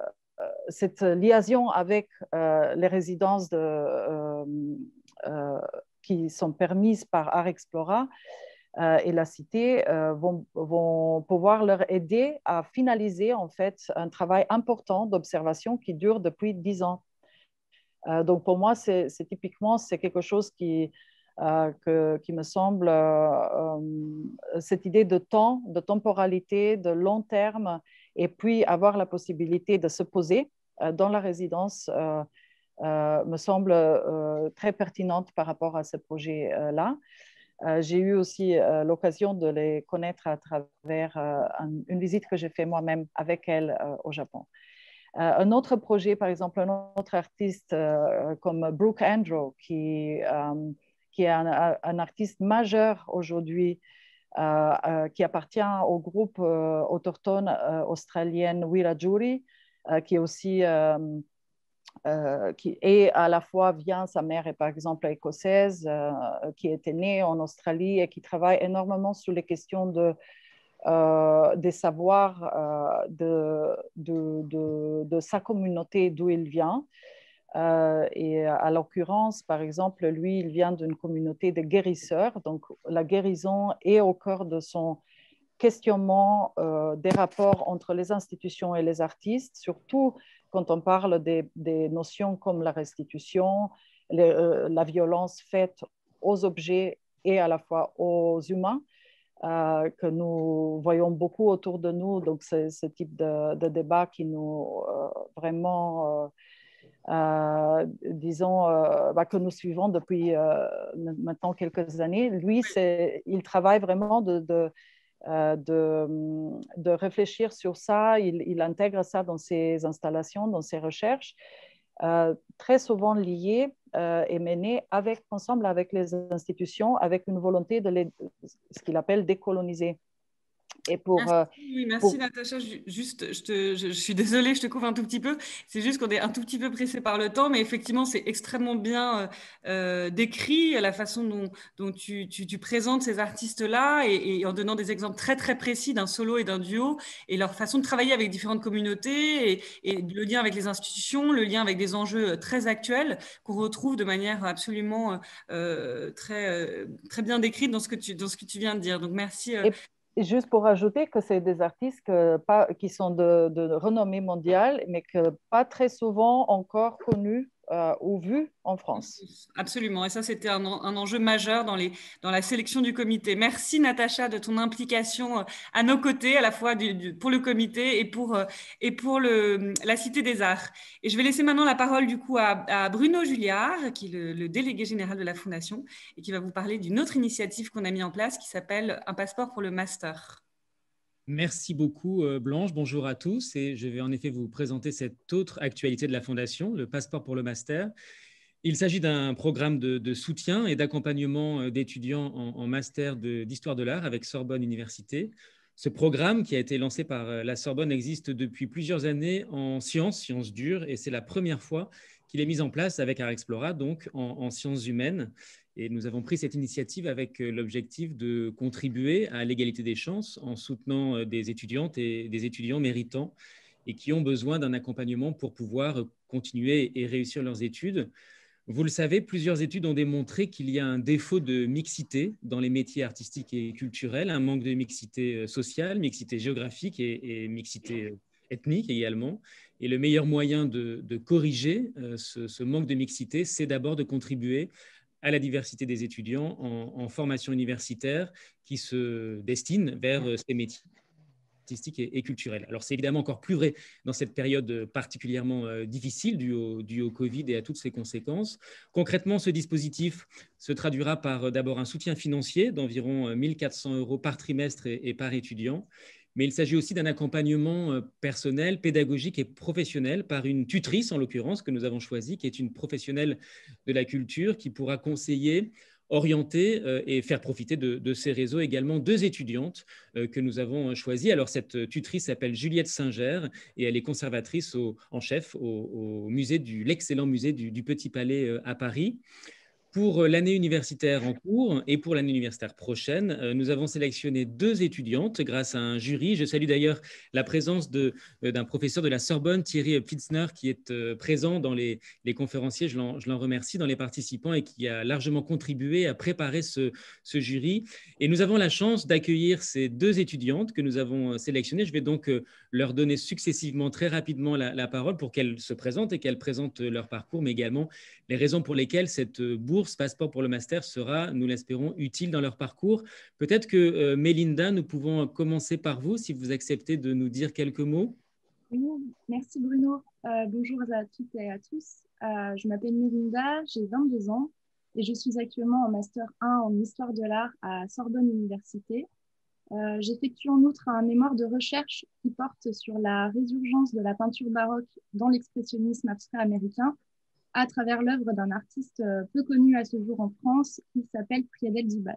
cette liaison avec euh, les résidences de, euh, euh, qui sont permises par Art Explora euh, et la cité euh, vont, vont pouvoir leur aider à finaliser en fait un travail important d'observation qui dure depuis dix ans. Euh, donc pour moi, c'est, c'est typiquement c'est quelque chose qui, euh, que, qui me semble euh, euh, cette idée de temps, de temporalité, de long terme, et puis avoir la possibilité de se poser euh, dans la résidence euh, euh, me semble euh, très pertinente par rapport à ce projet-là. Euh, j'ai eu aussi euh, l'occasion de les connaître à travers euh, un, une visite que j'ai faite moi-même avec elles euh, au Japon. Euh, un autre projet, par exemple, un autre artiste euh, comme Brooke Andrew, qui, euh, qui est un, un artiste majeur aujourd'hui, euh, euh, qui appartient au groupe euh, autochtone euh, australien Wiradjuri, euh, qui est aussi euh, euh, qui est à la fois vient, sa mère est par exemple écossaise, euh, qui était née en Australie et qui travaille énormément sur les questions de euh, des savoirs euh, de, de, de, de, sa communauté d'où il vient. Euh, et à l'occurrence, par exemple, lui, il vient d'une communauté de guérisseurs. Donc, la guérison est au cœur de son questionnement euh, des rapports entre les institutions et les artistes, surtout quand on parle des, des notions comme la restitution, les, euh, la violence faite aux objets et à la fois aux humains. Euh, que nous voyons beaucoup autour de nous. Donc, c'est ce type de, de débat qui nous euh, vraiment, euh, euh, disons, euh, bah, que nous suivons depuis euh, maintenant quelques années. Lui, c'est, il travaille vraiment de, de, euh, de, de réfléchir sur ça. Il, il intègre ça dans ses installations, dans ses recherches. Euh, très souvent liés euh, et menés avec, ensemble avec les institutions, avec une volonté de les, ce qu'il appelle décoloniser. Et pour, merci, euh, oui, merci pour... Natacha. Juste, je, te, je, je suis désolée, je te couvre un tout petit peu. C'est juste qu'on est un tout petit peu pressé par le temps, mais effectivement, c'est extrêmement bien euh, décrit la façon dont, dont tu, tu, tu présentes ces artistes-là et, et en donnant des exemples très très précis d'un solo et d'un duo et leur façon de travailler avec différentes communautés et, et le lien avec les institutions, le lien avec des enjeux très actuels qu'on retrouve de manière absolument euh, très, euh, très bien décrite dans ce que tu, dans ce que tu viens de dire. Donc merci. Euh, et... Juste pour ajouter que c'est des artistes que, pas, qui sont de, de renommée mondiale, mais que pas très souvent encore connus euh, ou vus en France. Absolument. Et ça, c'était un, un enjeu majeur dans, les, dans la sélection du comité. Merci, Natacha, de ton implication à nos côtés, à la fois du, du, pour le comité et pour, et pour le, la Cité des Arts. Et je vais laisser maintenant la parole, du coup, à, à Bruno Julliard, qui est le, le délégué général de la Fondation, et qui va vous parler d'une autre initiative qu'on a mise en place qui s'appelle Un passeport pour le master. Merci beaucoup, Blanche. Bonjour à tous. Et je vais en effet vous présenter cette autre actualité de la Fondation, le passeport pour le master. Il s'agit d'un programme de, de soutien et d'accompagnement d'étudiants en, en master d'histoire de, de l'art avec Sorbonne Université. Ce programme, qui a été lancé par la Sorbonne, existe depuis plusieurs années en sciences, sciences dures, et c'est la première fois qu'il est mis en place avec Art Explora, donc en, en sciences humaines. Et nous avons pris cette initiative avec l'objectif de contribuer à l'égalité des chances en soutenant des étudiantes et des étudiants méritants et qui ont besoin d'un accompagnement pour pouvoir continuer et réussir leurs études. Vous le savez, plusieurs études ont démontré qu'il y a un défaut de mixité dans les métiers artistiques et culturels, un manque de mixité sociale, mixité géographique et, et mixité ethnique également. Et le meilleur moyen de, de corriger ce, ce manque de mixité, c'est d'abord de contribuer à la diversité des étudiants en, en formation universitaire qui se destinent vers ces métiers artistiques et, et culturels. Alors, c'est évidemment encore plus vrai dans cette période particulièrement euh, difficile due au, due au Covid et à toutes ses conséquences. Concrètement, ce dispositif se traduira par euh, d'abord un soutien financier d'environ mille quatre cents euros par trimestre et, et par étudiant, mais il s'agit aussi d'un accompagnement personnel, pédagogique et professionnel par une tutrice, en l'occurrence, que nous avons choisie, qui est une professionnelle de la culture, qui pourra conseiller, orienter et faire profiter de, de ces réseaux également deux étudiantes que nous avons choisies. Alors, cette tutrice s'appelle Juliette Singer et elle est conservatrice au, en chef au, au musée du, l'excellent musée du, du Petit Palais à Paris. Pour l'année universitaire en cours et pour l'année universitaire prochaine, nous avons sélectionné deux étudiantes grâce à un jury. Je salue d'ailleurs la présence de, d'un professeur de la Sorbonne, Thierry Pfitzner, qui est présent dans les, les conférenciers. Je l'en, je l'en remercie, dans les participants, et qui a largement contribué à préparer ce, ce jury. Et nous avons la chance d'accueillir ces deux étudiantes que nous avons sélectionnées. Je vais donc leur donner successivement, très rapidement, la, la parole pour qu'elles se présentent et qu'elles présentent leur parcours, mais également les raisons pour lesquelles cette bourse Passeport pour le Master sera, nous l'espérons, utile dans leur parcours. Peut-être que, euh, Mélinda, nous pouvons commencer par vous, si vous acceptez de nous dire quelques mots. Oui, merci Bruno. Euh, bonjour à toutes et à tous. Euh, je m'appelle Mélinda, j'ai vingt-deux ans et je suis actuellement en Master un en Histoire de l'Art à Sorbonne Université. Euh, J'effectue en outre un mémoire de recherche qui porte sur la résurgence de la peinture baroque dans l'expressionnisme abstrait américain, à travers l'œuvre d'un artiste peu connu à ce jour en France, qui s'appelle Priadel Dubas.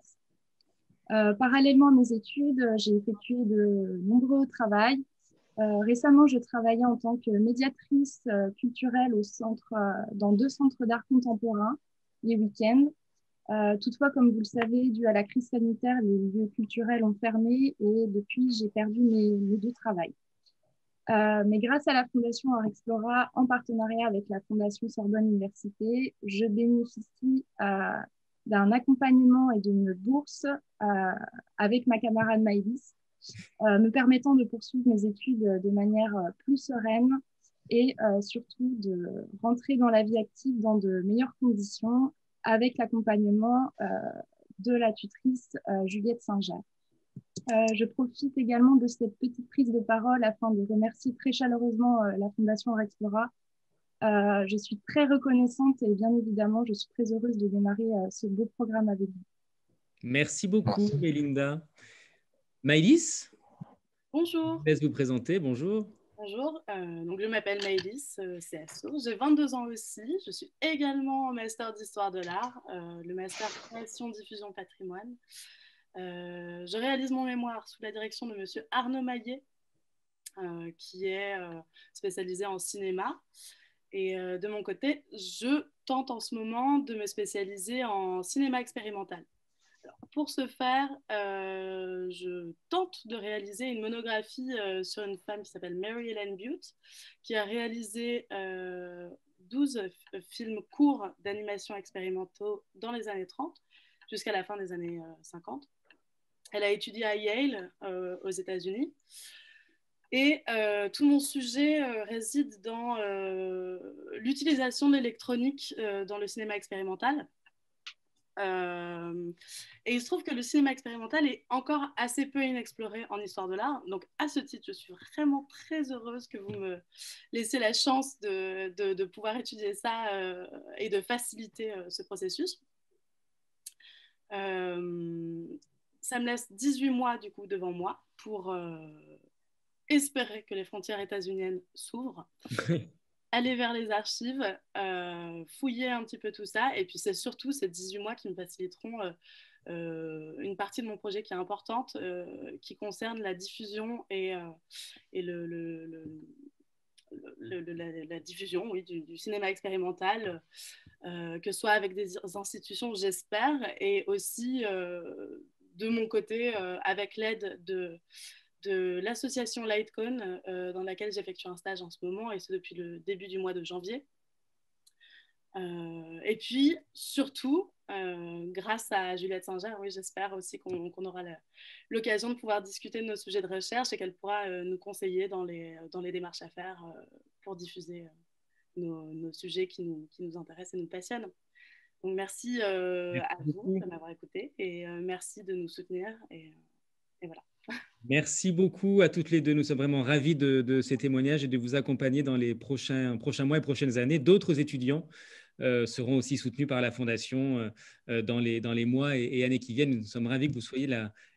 Euh, parallèlement à mes études, j'ai effectué de nombreux travaux. Euh, récemment, je travaillais en tant que médiatrice euh, culturelle au centre, euh, dans deux centres d'art contemporain les week-ends. Euh, toutefois, comme vous le savez, dû à la crise sanitaire, les lieux culturels ont fermé et depuis, j'ai perdu mes, mes deux travails. Euh, mais grâce à la Fondation Art Explora, en partenariat avec la Fondation Sorbonne Université, je bénéficie euh, d'un accompagnement et d'une bourse euh, avec ma camarade Maëlys, euh, me permettant de poursuivre mes études de manière plus sereine et euh, surtout de rentrer dans la vie active dans de meilleures conditions avec l'accompagnement euh, de la tutrice euh, Juliette Singer. Euh, je profite également de cette petite prise de parole afin de remercier très chaleureusement euh, la Fondation Art Explora. Euh, je suis très reconnaissante et bien évidemment, je suis très heureuse de démarrer euh, ce beau programme avec vous. Merci beaucoup, Mélinda. Maëlys ? Bonjour. Je laisse vous présenter. Bonjour. Bonjour, euh, donc je m'appelle Maëlys, euh, C S O. J'ai vingt-deux ans aussi. Je suis également en master d'histoire de l'art, euh, le master création, diffusion, patrimoine. Euh, je réalise mon mémoire sous la direction de monsieur Arnaud Maillet, euh, qui est euh, spécialisé en cinéma. Et euh, de mon côté, je tente en ce moment de me spécialiser en cinéma expérimental. Alors, pour ce faire, euh, je tente de réaliser une monographie euh, sur une femme qui s'appelle Mary Ellen Bute, qui a réalisé euh, douze films courts d'animation expérimentaux dans les années trente jusqu'à la fin des années euh, cinquante. Elle a étudié à Yale, euh, aux États-Unis. Et euh, tout mon sujet euh, réside dans euh, l'utilisation de l'électronique euh, dans le cinéma expérimental. Euh, et il se trouve que le cinéma expérimental est encore assez peu inexploré en histoire de l'art. Donc, à ce titre, je suis vraiment très heureuse que vous me laissiez la chance de, de, de pouvoir étudier ça euh, et de faciliter euh, ce processus. Euh, ça me laisse dix-huit mois du coup devant moi pour euh, espérer que les frontières états-uniennes s'ouvrent, aller vers les archives, euh, fouiller un petit peu tout ça, et puis c'est surtout ces dix-huit mois qui me faciliteront euh, euh, une partie de mon projet qui est importante, euh, qui concerne la diffusion et, euh, et le, le, le, le, le la, la diffusion oui, du, du cinéma expérimental, euh, que ce soit avec des institutions, j'espère, et aussi euh, de mon côté, euh, avec l'aide de, de l'association Lightcon, euh, dans laquelle j'effectue un stage en ce moment, et ce depuis le début du mois de janvier. Euh, et puis, surtout, euh, grâce à Juliette Singer, oui, j'espère aussi qu'on qu'on aura l'occasion de pouvoir discuter de nos sujets de recherche et qu'elle pourra euh, nous conseiller dans les, dans les démarches à faire euh, pour diffuser euh, nos, nos sujets qui nous, qui nous intéressent et nous passionnent. Donc, merci, euh, merci à vous de m'avoir écouté et euh, merci de nous soutenir. Et, et voilà. Merci beaucoup à toutes les deux. Nous sommes vraiment ravis de, de ces témoignages et de vous accompagner dans les prochains, prochains mois et prochaines années. D'autres étudiants euh, seront aussi soutenus par la Fondation euh, dans, les, dans les mois et, et années qui viennent. Nous sommes ravis que vous soyez la,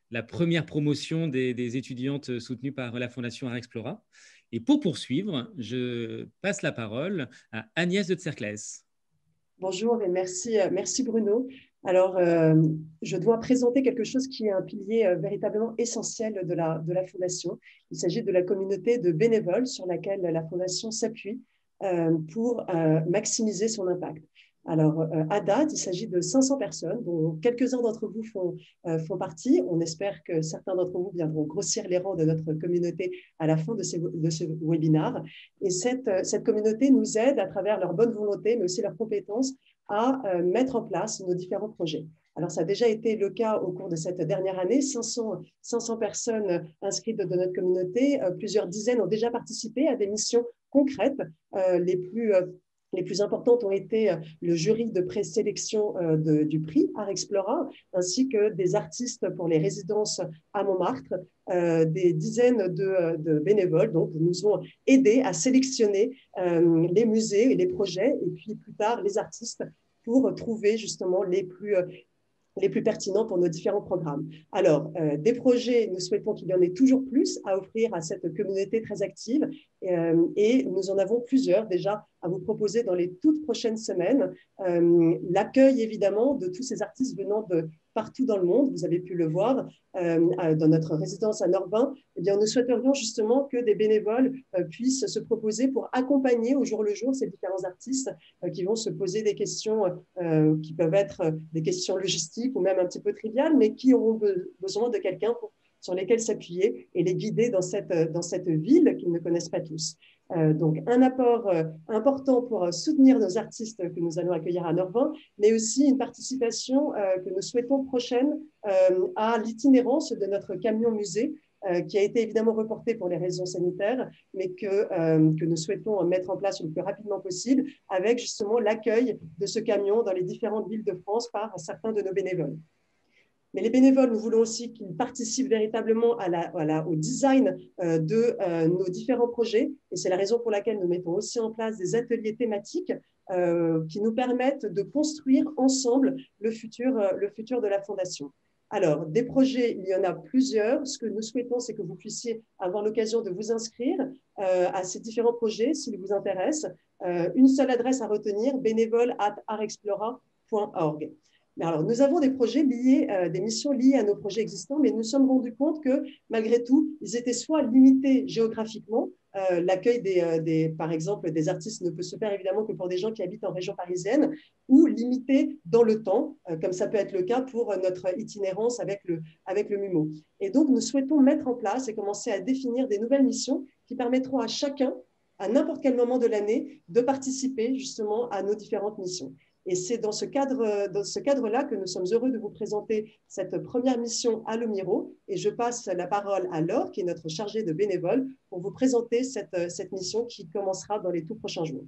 la première promotion des, des étudiantes soutenues par la Fondation Art Explora. Et pour poursuivre, je passe la parole à Agnès de Tserclaes. Bonjour et merci, merci Bruno. Alors, euh, je dois présenter quelque chose qui est un pilier euh, véritablement essentiel de la, de la Fondation. Il s'agit de la communauté de bénévoles sur laquelle la Fondation s'appuie euh, pour euh, maximiser son impact. Alors, euh, à date, il s'agit de cinq cents personnes, dont quelques-uns d'entre vous font, euh, font partie. On espère que certains d'entre vous viendront grossir les rangs de notre communauté à la fin de, ces, de ce webinaire. Et cette, cette communauté nous aide à travers leur bonne volonté, mais aussi leurs compétences, à euh, mettre en place nos différents projets. Alors, ça a déjà été le cas au cours de cette dernière année. cinq cents, cinq cents personnes inscrites de notre communauté, euh, plusieurs dizaines ont déjà participé à des missions concrètes, euh, les plus... Euh, Les plus importantes ont été le jury de présélection de, du prix Art Explora, ainsi que des artistes pour les résidences à Montmartre. Euh, des dizaines de, de bénévoles donc, nous ont aidés à sélectionner euh, les musées et les projets, et puis plus tard les artistes pour trouver justement les plus... Euh, les plus pertinents pour nos différents programmes. Alors, euh, des projets, nous souhaitons qu'il y en ait toujours plus à offrir à cette communauté très active euh, et nous en avons plusieurs déjà à vous proposer dans les toutes prochaines semaines. Euh, l'accueil, évidemment, de tous ces artistes venant de partout dans le monde, vous avez pu le voir euh, dans notre résidence à Norvins, eh bien, nous souhaiterions justement que des bénévoles euh, puissent se proposer pour accompagner au jour le jour ces différents artistes euh, qui vont se poser des questions euh, qui peuvent être des questions logistiques ou même un petit peu triviales, mais qui auront be- besoin de quelqu'un pour, sur lesquels s'appuyer et les guider dans cette, dans cette ville qu'ils ne connaissent pas tous. Euh, donc, un apport euh, important pour euh, soutenir nos artistes que nous allons accueillir à Norvins, mais aussi une participation euh, que nous souhaitons prochaine euh, à l'itinérance de notre camion musée, euh, qui a été évidemment reporté pour les raisons sanitaires, mais que, euh, que nous souhaitons mettre en place le plus rapidement possible, avec justement l'accueil de ce camion dans les différentes villes de France par certains de nos bénévoles. Mais les bénévoles, nous voulons aussi qu'ils participent véritablement à la, à la, au design euh, de euh, nos différents projets. Et c'est la raison pour laquelle nous mettons aussi en place des ateliers thématiques euh, qui nous permettent de construire ensemble le futur, euh, le futur de la Fondation. Alors, des projets, il y en a plusieurs. Ce que nous souhaitons, c'est que vous puissiez avoir l'occasion de vous inscrire euh, à ces différents projets s'ils vous intéressent. Euh, une seule adresse à retenir, bénévole arobase artexplora point org. Alors, nous avons des projets liés, euh, des missions liées à nos projets existants, mais nous nous sommes rendus compte que, malgré tout, ils étaient soit limités géographiquement. Euh, l'accueil, des, euh, des, par exemple, des artistes ne peut se faire évidemment que pour des gens qui habitent en région parisienne, ou limité dans le temps, euh, comme ça peut être le cas pour notre itinérance avec le, avec le MUMO. Et donc, nous souhaitons mettre en place et commencer à définir des nouvelles missions qui permettront à chacun, à n'importe quel moment de l'année, de participer justement à nos différentes missions. Et c'est dans ce cadre, dans ce cadre-là que nous sommes heureux de vous présenter cette première mission à l'Omiro. Et je passe la parole à Laure, qui est notre chargée de bénévoles, pour vous présenter cette, cette mission qui commencera dans les tout prochains jours.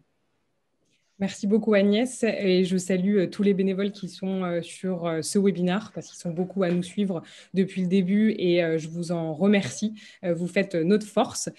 Merci beaucoup Agnès et je salue tous les bénévoles qui sont sur ce webinaire parce qu'ils sont beaucoup à nous suivre depuis le début et je vous en remercie. Vous faites notre force.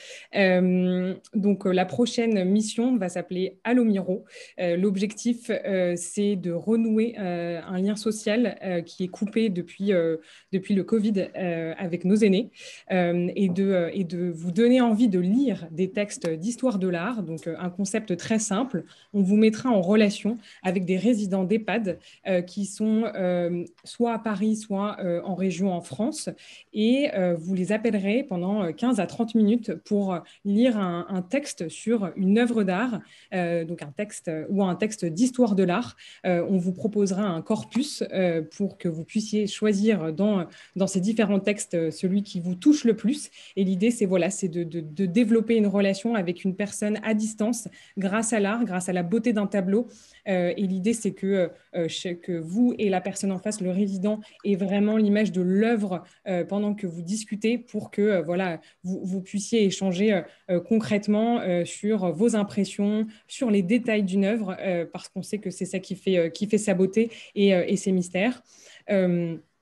Donc la prochaine mission va s'appeler Allomiro. L'objectif c'est de renouer un lien social qui est coupé depuis, depuis le Covid avec nos aînés et de, et de vous donner envie de lire des textes d'histoire de l'art. Donc un concept très simple. On vous met mettra en relation avec des résidents d'EHPAD euh, qui sont euh, soit à Paris, soit euh, en région en France. Et euh, vous les appellerez pendant quinze à trente minutes pour lire un, un texte sur une œuvre d'art, euh, donc un texte ou un texte d'histoire de l'art. Euh, on vous proposera un corpus euh, pour que vous puissiez choisir dans, dans ces différents textes celui qui vous touche le plus. Et l'idée, c'est voilà, c'est de, de, de développer une relation avec une personne à distance grâce à l'art, grâce à la beauté d'un tableau. Euh, et l'idée, c'est que, euh, que vous et la personne en face, le résident, aient vraiment l'image de l'œuvre euh, pendant que vous discutez pour que euh, voilà, vous, vous puissiez échanger euh, concrètement euh, sur vos impressions, sur les détails d'une œuvre, euh, parce qu'on sait que c'est ça qui fait, euh, qui fait sa beauté et, euh, et ses mystères. Euh,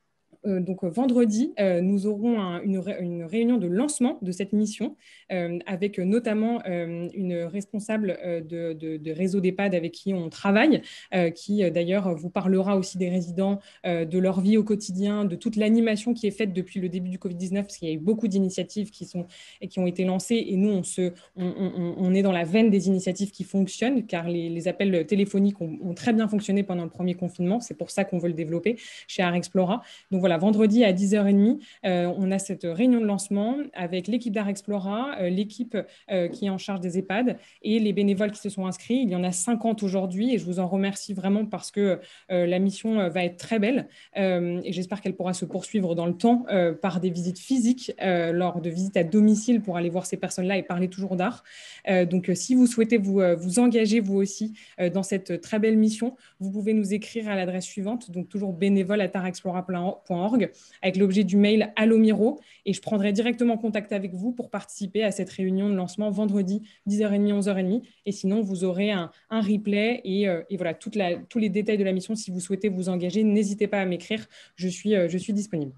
euh, donc vendredi, euh, nous aurons un, une, ré, une réunion de lancement de cette mission euh, avec notamment euh, une responsable euh, de, de, de réseau d'EHPAD avec qui on travaille, euh, qui euh, d'ailleurs vous parlera aussi des résidents, euh, de leur vie au quotidien, de toute l'animation qui est faite depuis le début du covid dix-neuf, parce qu'il y a eu beaucoup d'initiatives qui, sont, qui ont été lancées et nous, on, se, on, on, on est dans la veine des initiatives qui fonctionnent, car les, les appels téléphoniques ont, ont très bien fonctionné pendant le premier confinement. C'est pour ça qu'on veut le développer chez Art Explora. Donc voilà, vendredi à dix heures trente, euh, on a cette réunion de lancement avec l'équipe d'Art Explora, euh, l'équipe euh, qui est en charge des EHPAD et les bénévoles qui se sont inscrits. Il y en a cinquante aujourd'hui et je vous en remercie vraiment parce que euh, la mission va être très belle euh, et j'espère qu'elle pourra se poursuivre dans le temps euh, par des visites physiques, euh, lors de visites à domicile pour aller voir ces personnes-là et parler toujours d'art. Euh, donc, euh, si vous souhaitez vous, euh, vous engager vous aussi euh, dans cette très belle mission, vous pouvez nous écrire à l'adresse suivante, donc toujours bénévole arobase artexplora point org, avec l'objet du mail Allo Miro, et je prendrai directement contact avec vous pour participer à cette réunion de lancement vendredi dix heures trente, onze heures trente. Et sinon, vous aurez un, un replay et, euh, et voilà, toute la, tous les détails de la mission. Si vous souhaitez vous engager, n'hésitez pas à m'écrire. Je suis, euh, je suis disponible.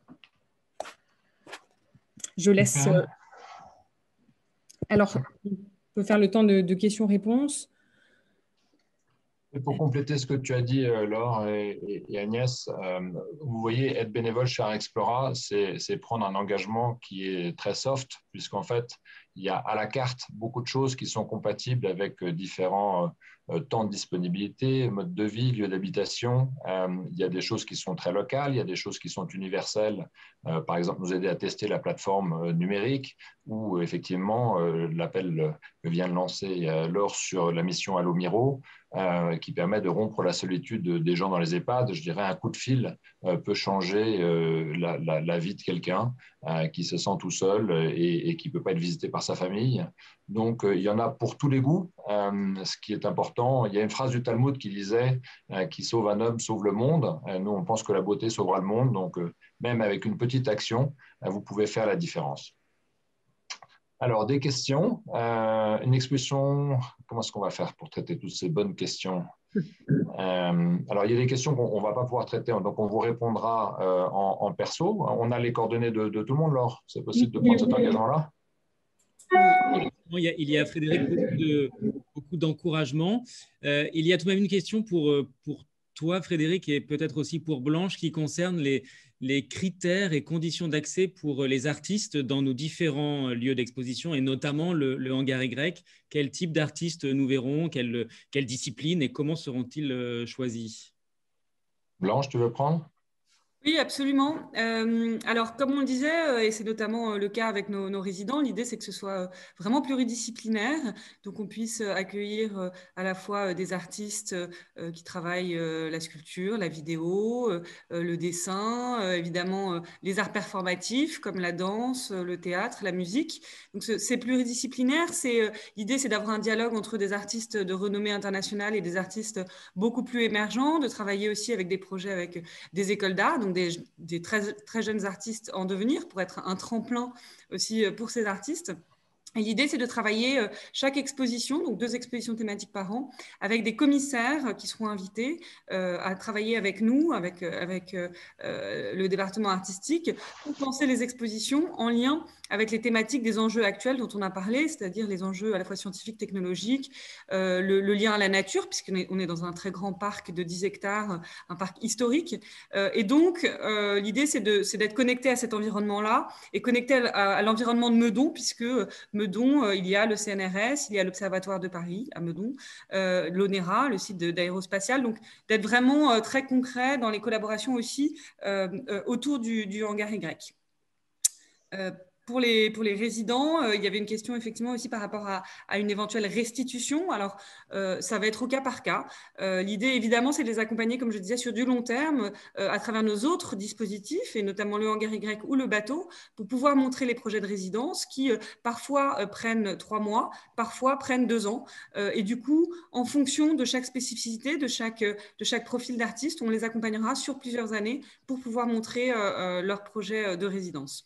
Je laisse. Euh... Alors, on peut faire le temps de, de questions-réponses. Et pour compléter ce que tu as dit, euh, Laure et, et, et Agnès, euh, vous voyez, être bénévole chez Art Explora, c'est prendre un engagement qui est très soft, puisqu'en fait, il y a à la carte beaucoup de choses qui sont compatibles avec différents euh, temps de disponibilité, mode de vie, lieu d'habitation. Euh, il y a des choses qui sont très locales, il y a des choses qui sont universelles. Euh, par exemple, nous aider à tester la plateforme euh, numérique, où effectivement, euh, l'appel que vient de lancer euh, Laure sur la mission Allo Miro, Euh, qui permet de rompre la solitude des gens dans les EHPAD. Je dirais un coup de fil euh, peut changer euh, la, la, la vie de quelqu'un euh, qui se sent tout seul et, et qui ne peut pas être visité par sa famille. Donc, euh, il y en a pour tous les goûts. Euh, ce qui est important, il y a une phrase du Talmud qui disait euh, « Qui sauve un homme, sauve le monde ». Euh, nous, on pense que la beauté sauvera le monde. Donc, euh, même avec une petite action, euh, vous pouvez faire la différence. Alors, des questions. Euh, une exposition, comment est-ce qu'on va faire pour traiter toutes ces bonnes questions? euh, Alors, il y a des questions qu'on ne va pas pouvoir traiter, donc on vous répondra euh, en, en perso. On a les coordonnées de, de tout le monde, Laure? C'est possible de prendre cet engagement-là? Il y a, il y a Frédéric, beaucoup de, beaucoup d'encouragement. Euh, il y a tout de même une question pour, pour toi, Frédéric, et peut-être aussi pour Blanche, qui concerne les, les critères et conditions d'accès pour les artistes dans nos différents lieux d'exposition, et notamment le, le Hangar Y. Quel type d'artistes nous verrons, quelle, quelle discipline et comment seront-ils choisis? Blanche, tu veux prendre? Oui, absolument. Euh, alors, comme on le disait, et c'est notamment le cas avec nos, nos résidents, l'idée, c'est que ce soit vraiment pluridisciplinaire, donc on puisse accueillir à la fois des artistes qui travaillent la sculpture, la vidéo, le dessin, évidemment les arts performatifs comme la danse, le théâtre, la musique. Donc, c'est pluridisciplinaire. L'idée, c'est d'avoir un dialogue entre des artistes de renommée internationale et des artistes beaucoup plus émergents, de travailler aussi avec des projets avec des écoles d'art, donc des, des très, très jeunes artistes en devenir pour être un tremplin aussi pour ces artistes. Et l'idée, c'est de travailler chaque exposition, donc deux expositions thématiques par an, avec des commissaires qui seront invités euh, à travailler avec nous, avec, avec euh, le département artistique, pour penser les expositions en lien avec les thématiques des enjeux actuels dont on a parlé, c'est-à-dire les enjeux à la fois scientifiques, technologiques, euh, le, le lien à la nature, puisqu'on est, on est dans un très grand parc de dix hectares, un parc historique. Euh, et donc, euh, l'idée, c'est d'être connecté à cet environnement-là et connecté à, à l'environnement de Meudon, puisque Meudon, euh, il y a le C N R S, il y a l'Observatoire de Paris à Meudon, euh, l'ONERA, le site d'aérospatial. Donc, d'être vraiment euh, très concret dans les collaborations aussi euh, euh, autour du, du Hangar Y. Euh, Pour les, pour les résidents, euh, il y avait une question effectivement aussi par rapport à, à une éventuelle restitution. Alors, euh, ça va être au cas par cas. Euh, L'idée, évidemment, c'est de les accompagner, comme je disais, sur du long terme euh, à travers nos autres dispositifs, et notamment le Hangar Y ou le bateau, pour pouvoir montrer les projets de résidence qui, euh, parfois, euh, prennent trois mois, parfois prennent deux ans. Euh, et du coup, en fonction de chaque spécificité, de chaque, de chaque profil d'artiste, on les accompagnera sur plusieurs années pour pouvoir montrer euh, euh, leur projet de résidence.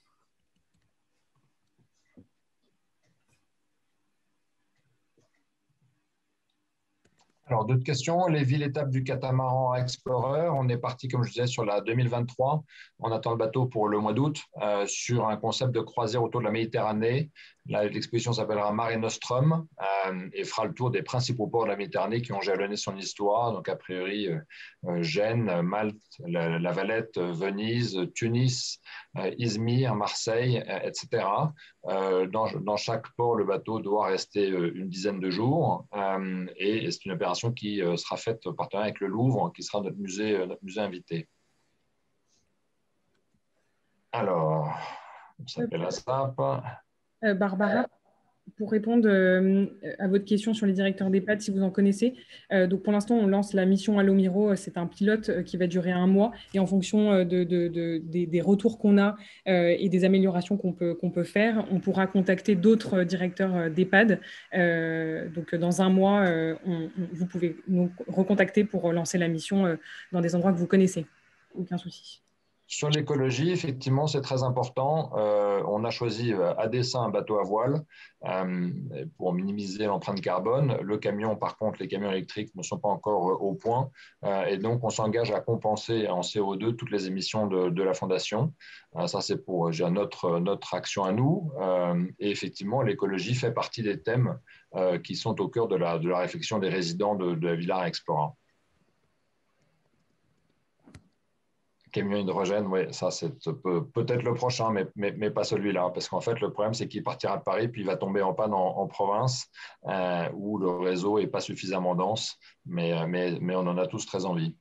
Alors, d'autres questions? Les villes étapes du catamaran Explorer. On est parti, comme je disais, sur la deux mille vingt-trois. On attend le bateau pour le mois d'août euh, sur un concept de croisière autour de la Méditerranée. L'exposition s'appellera Mare Nostrum euh, et fera le tour des principaux ports de la Méditerranée qui ont jalonné son histoire. Donc, a priori, euh, Gênes, Malte, la, la Valette, Venise, Tunis, euh, Izmir, Marseille, euh, et cetera. Euh, dans, dans chaque port, le bateau doit rester euh, une dizaine de jours euh, et, et c'est une opération qui euh, sera faite en partenariat avec le Louvre, qui sera notre musée, euh, notre musée invité. Alors, ça s'appelle la S A P. Euh, Barbara, pour répondre euh, à votre question sur les directeurs d'EHPAD, si vous en connaissez, euh, donc pour l'instant, on lance la mission Allo Miro. C'est un pilote euh, qui va durer un mois et en fonction euh, de, de, de, des, des retours qu'on a euh, et des améliorations qu'on peut, qu'on peut faire, on pourra contacter d'autres directeurs d'EHPAD. Euh, donc dans un mois, euh, on, on, vous pouvez nous recontacter pour lancer la mission euh, dans des endroits que vous connaissez. Aucun souci. Sur l'écologie, effectivement, c'est très important. Euh, on a choisi à dessein un bateau à voile euh, pour minimiser l'empreinte carbone. Le camion, par contre, les camions électriques ne sont pas encore au point. Euh, et donc, on s'engage à compenser en C O deux toutes les émissions de, de la Fondation. Euh, ça, c'est pour dire, notre, notre action à nous. Euh, et effectivement, l'écologie fait partie des thèmes euh, qui sont au cœur de la, de la réflexion des résidents de, de la Villa Explora. Camion hydrogène, oui, ça c'est peut, peut-être le prochain, mais, mais, mais pas celui-là, parce qu'en fait le problème c'est qu'il partira de Paris puis il va tomber en panne en, en province euh, où le réseau n'est pas suffisamment dense, mais, mais, mais on en a tous très envie.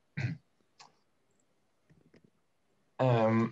Euh,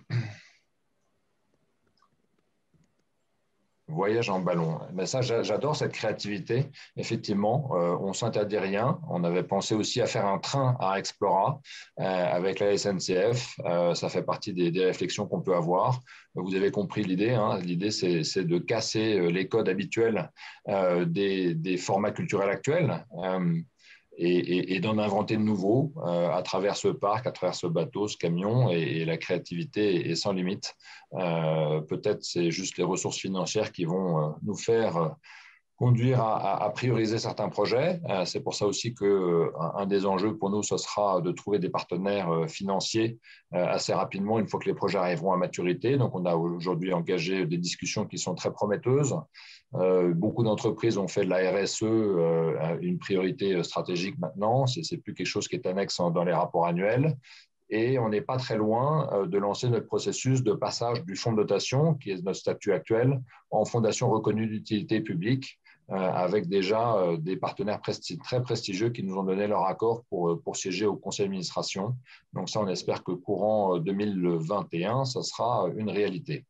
Voyage en ballon. Mais ça, j'adore cette créativité. Effectivement, euh, on ne s'interdit rien. On avait pensé aussi à faire un train à Explora euh, avec la S N C F. Euh, ça fait partie des, des réflexions qu'on peut avoir. Vous avez compris l'idée. Hein. L'idée, c'est de casser les codes habituels euh, des, des formats culturels actuels. Euh, Et, et, et d'en inventer de nouveaux euh, à travers ce parc, à travers ce bateau, ce camion, et, et la créativité est sans limite. Euh, Peut-être c'est juste les ressources financières qui vont euh, nous faire euh, conduire à, à, à prioriser certains projets. Euh, c'est pour ça aussi qu'un euh, un des enjeux pour nous, ce sera de trouver des partenaires euh, financiers euh, assez rapidement une fois que les projets arriveront à maturité. Donc, on a aujourd'hui engagé des discussions qui sont très prometteuses. Euh, beaucoup d'entreprises ont fait de la R S E euh, une priorité stratégique maintenant. Ce n'est plus quelque chose qui est annexe dans les rapports annuels. Et on n'est pas très loin euh, de lancer notre processus de passage du fonds de dotation, qui est notre statut actuel, en fondation reconnue d'utilité publique, euh, avec déjà euh, des partenaires presti très prestigieux qui nous ont donné leur accord pour, pour siéger au conseil d'administration. Donc ça, on espère que courant deux mille vingt et un, ça sera une réalité.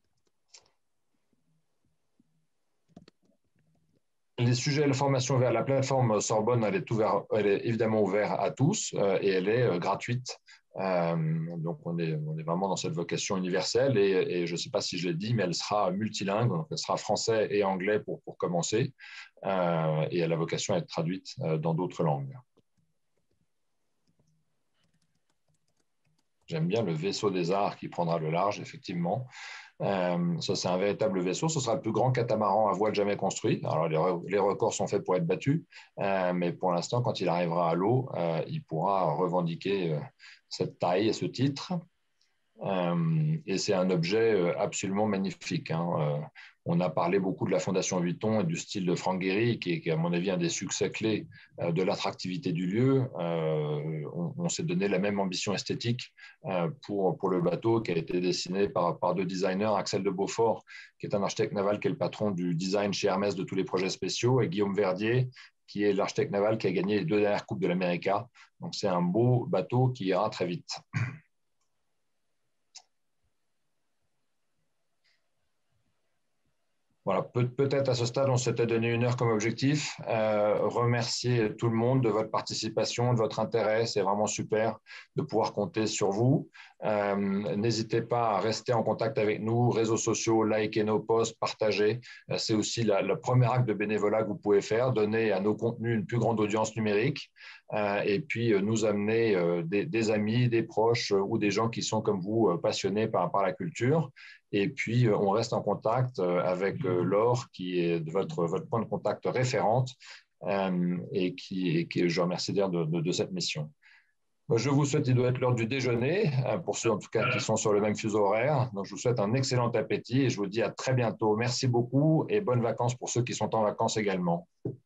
Les sujets et la formation vers la plateforme Sorbonne, elle est, ouvert, elle est évidemment ouverte à tous euh, et elle est euh, gratuite. Euh, donc, on est, on est vraiment dans cette vocation universelle et, et je ne sais pas si je l'ai dit, mais elle sera multilingue. Donc, elle sera français et anglais pour, pour commencer euh, et elle a vocation à être traduite euh, dans d'autres langues. J'aime bien le vaisseau des arts qui prendra le large, effectivement. Euh, ça, c'est un véritable vaisseau. Ce sera le plus grand catamaran à voile jamais construit. Alors, les, re les records sont faits pour être battus, euh, mais pour l'instant, quand il arrivera à l'eau, euh, il pourra revendiquer euh, cette taille et ce titre. Euh, et c'est un objet euh, absolument magnifique. Hein. Euh, on a parlé beaucoup de la Fondation Vuitton et du style de Franck Gehry, qui est, qui est à mon avis un des succès clés euh, de l'attractivité du lieu. Euh, on on s'est donné la même ambition esthétique euh, pour, pour le bateau qui a été dessiné par, par deux designers, Axel de Beaufort, qui est un architecte naval, qui est le patron du design chez Hermès de tous les projets spéciaux, et Guillaume Verdier, qui est l'architecte naval qui a gagné les deux dernières Coupes de l'América. Donc c'est un beau bateau qui ira très vite. Voilà, Pe peut-être à ce stade, on s'était donné une heure comme objectif. Euh, remercier tout le monde de votre participation, de votre intérêt. C'est vraiment super de pouvoir compter sur vous. Euh, N'hésitez pas à rester en contact avec nous, réseaux sociaux, liker nos posts, partager. Euh, C'est aussi la, le premier acte de bénévolat que vous pouvez faire, donner à nos contenus une plus grande audience numérique euh, et puis euh, nous amener euh, des, des amis, des proches euh, ou des gens qui sont comme vous euh, passionnés par, par la culture. Et puis, on reste en contact avec Laure, qui est votre, votre point de contact référente euh, et, qui, et qui je remercie d'ailleurs de, de, de cette mission. Je vous souhaite, il doit être l'heure du déjeuner, pour ceux en tout cas qui sont sur le même fuseau horaire. Donc, je vous souhaite un excellent appétit et je vous dis à très bientôt. Merci beaucoup et bonnes vacances pour ceux qui sont en vacances également.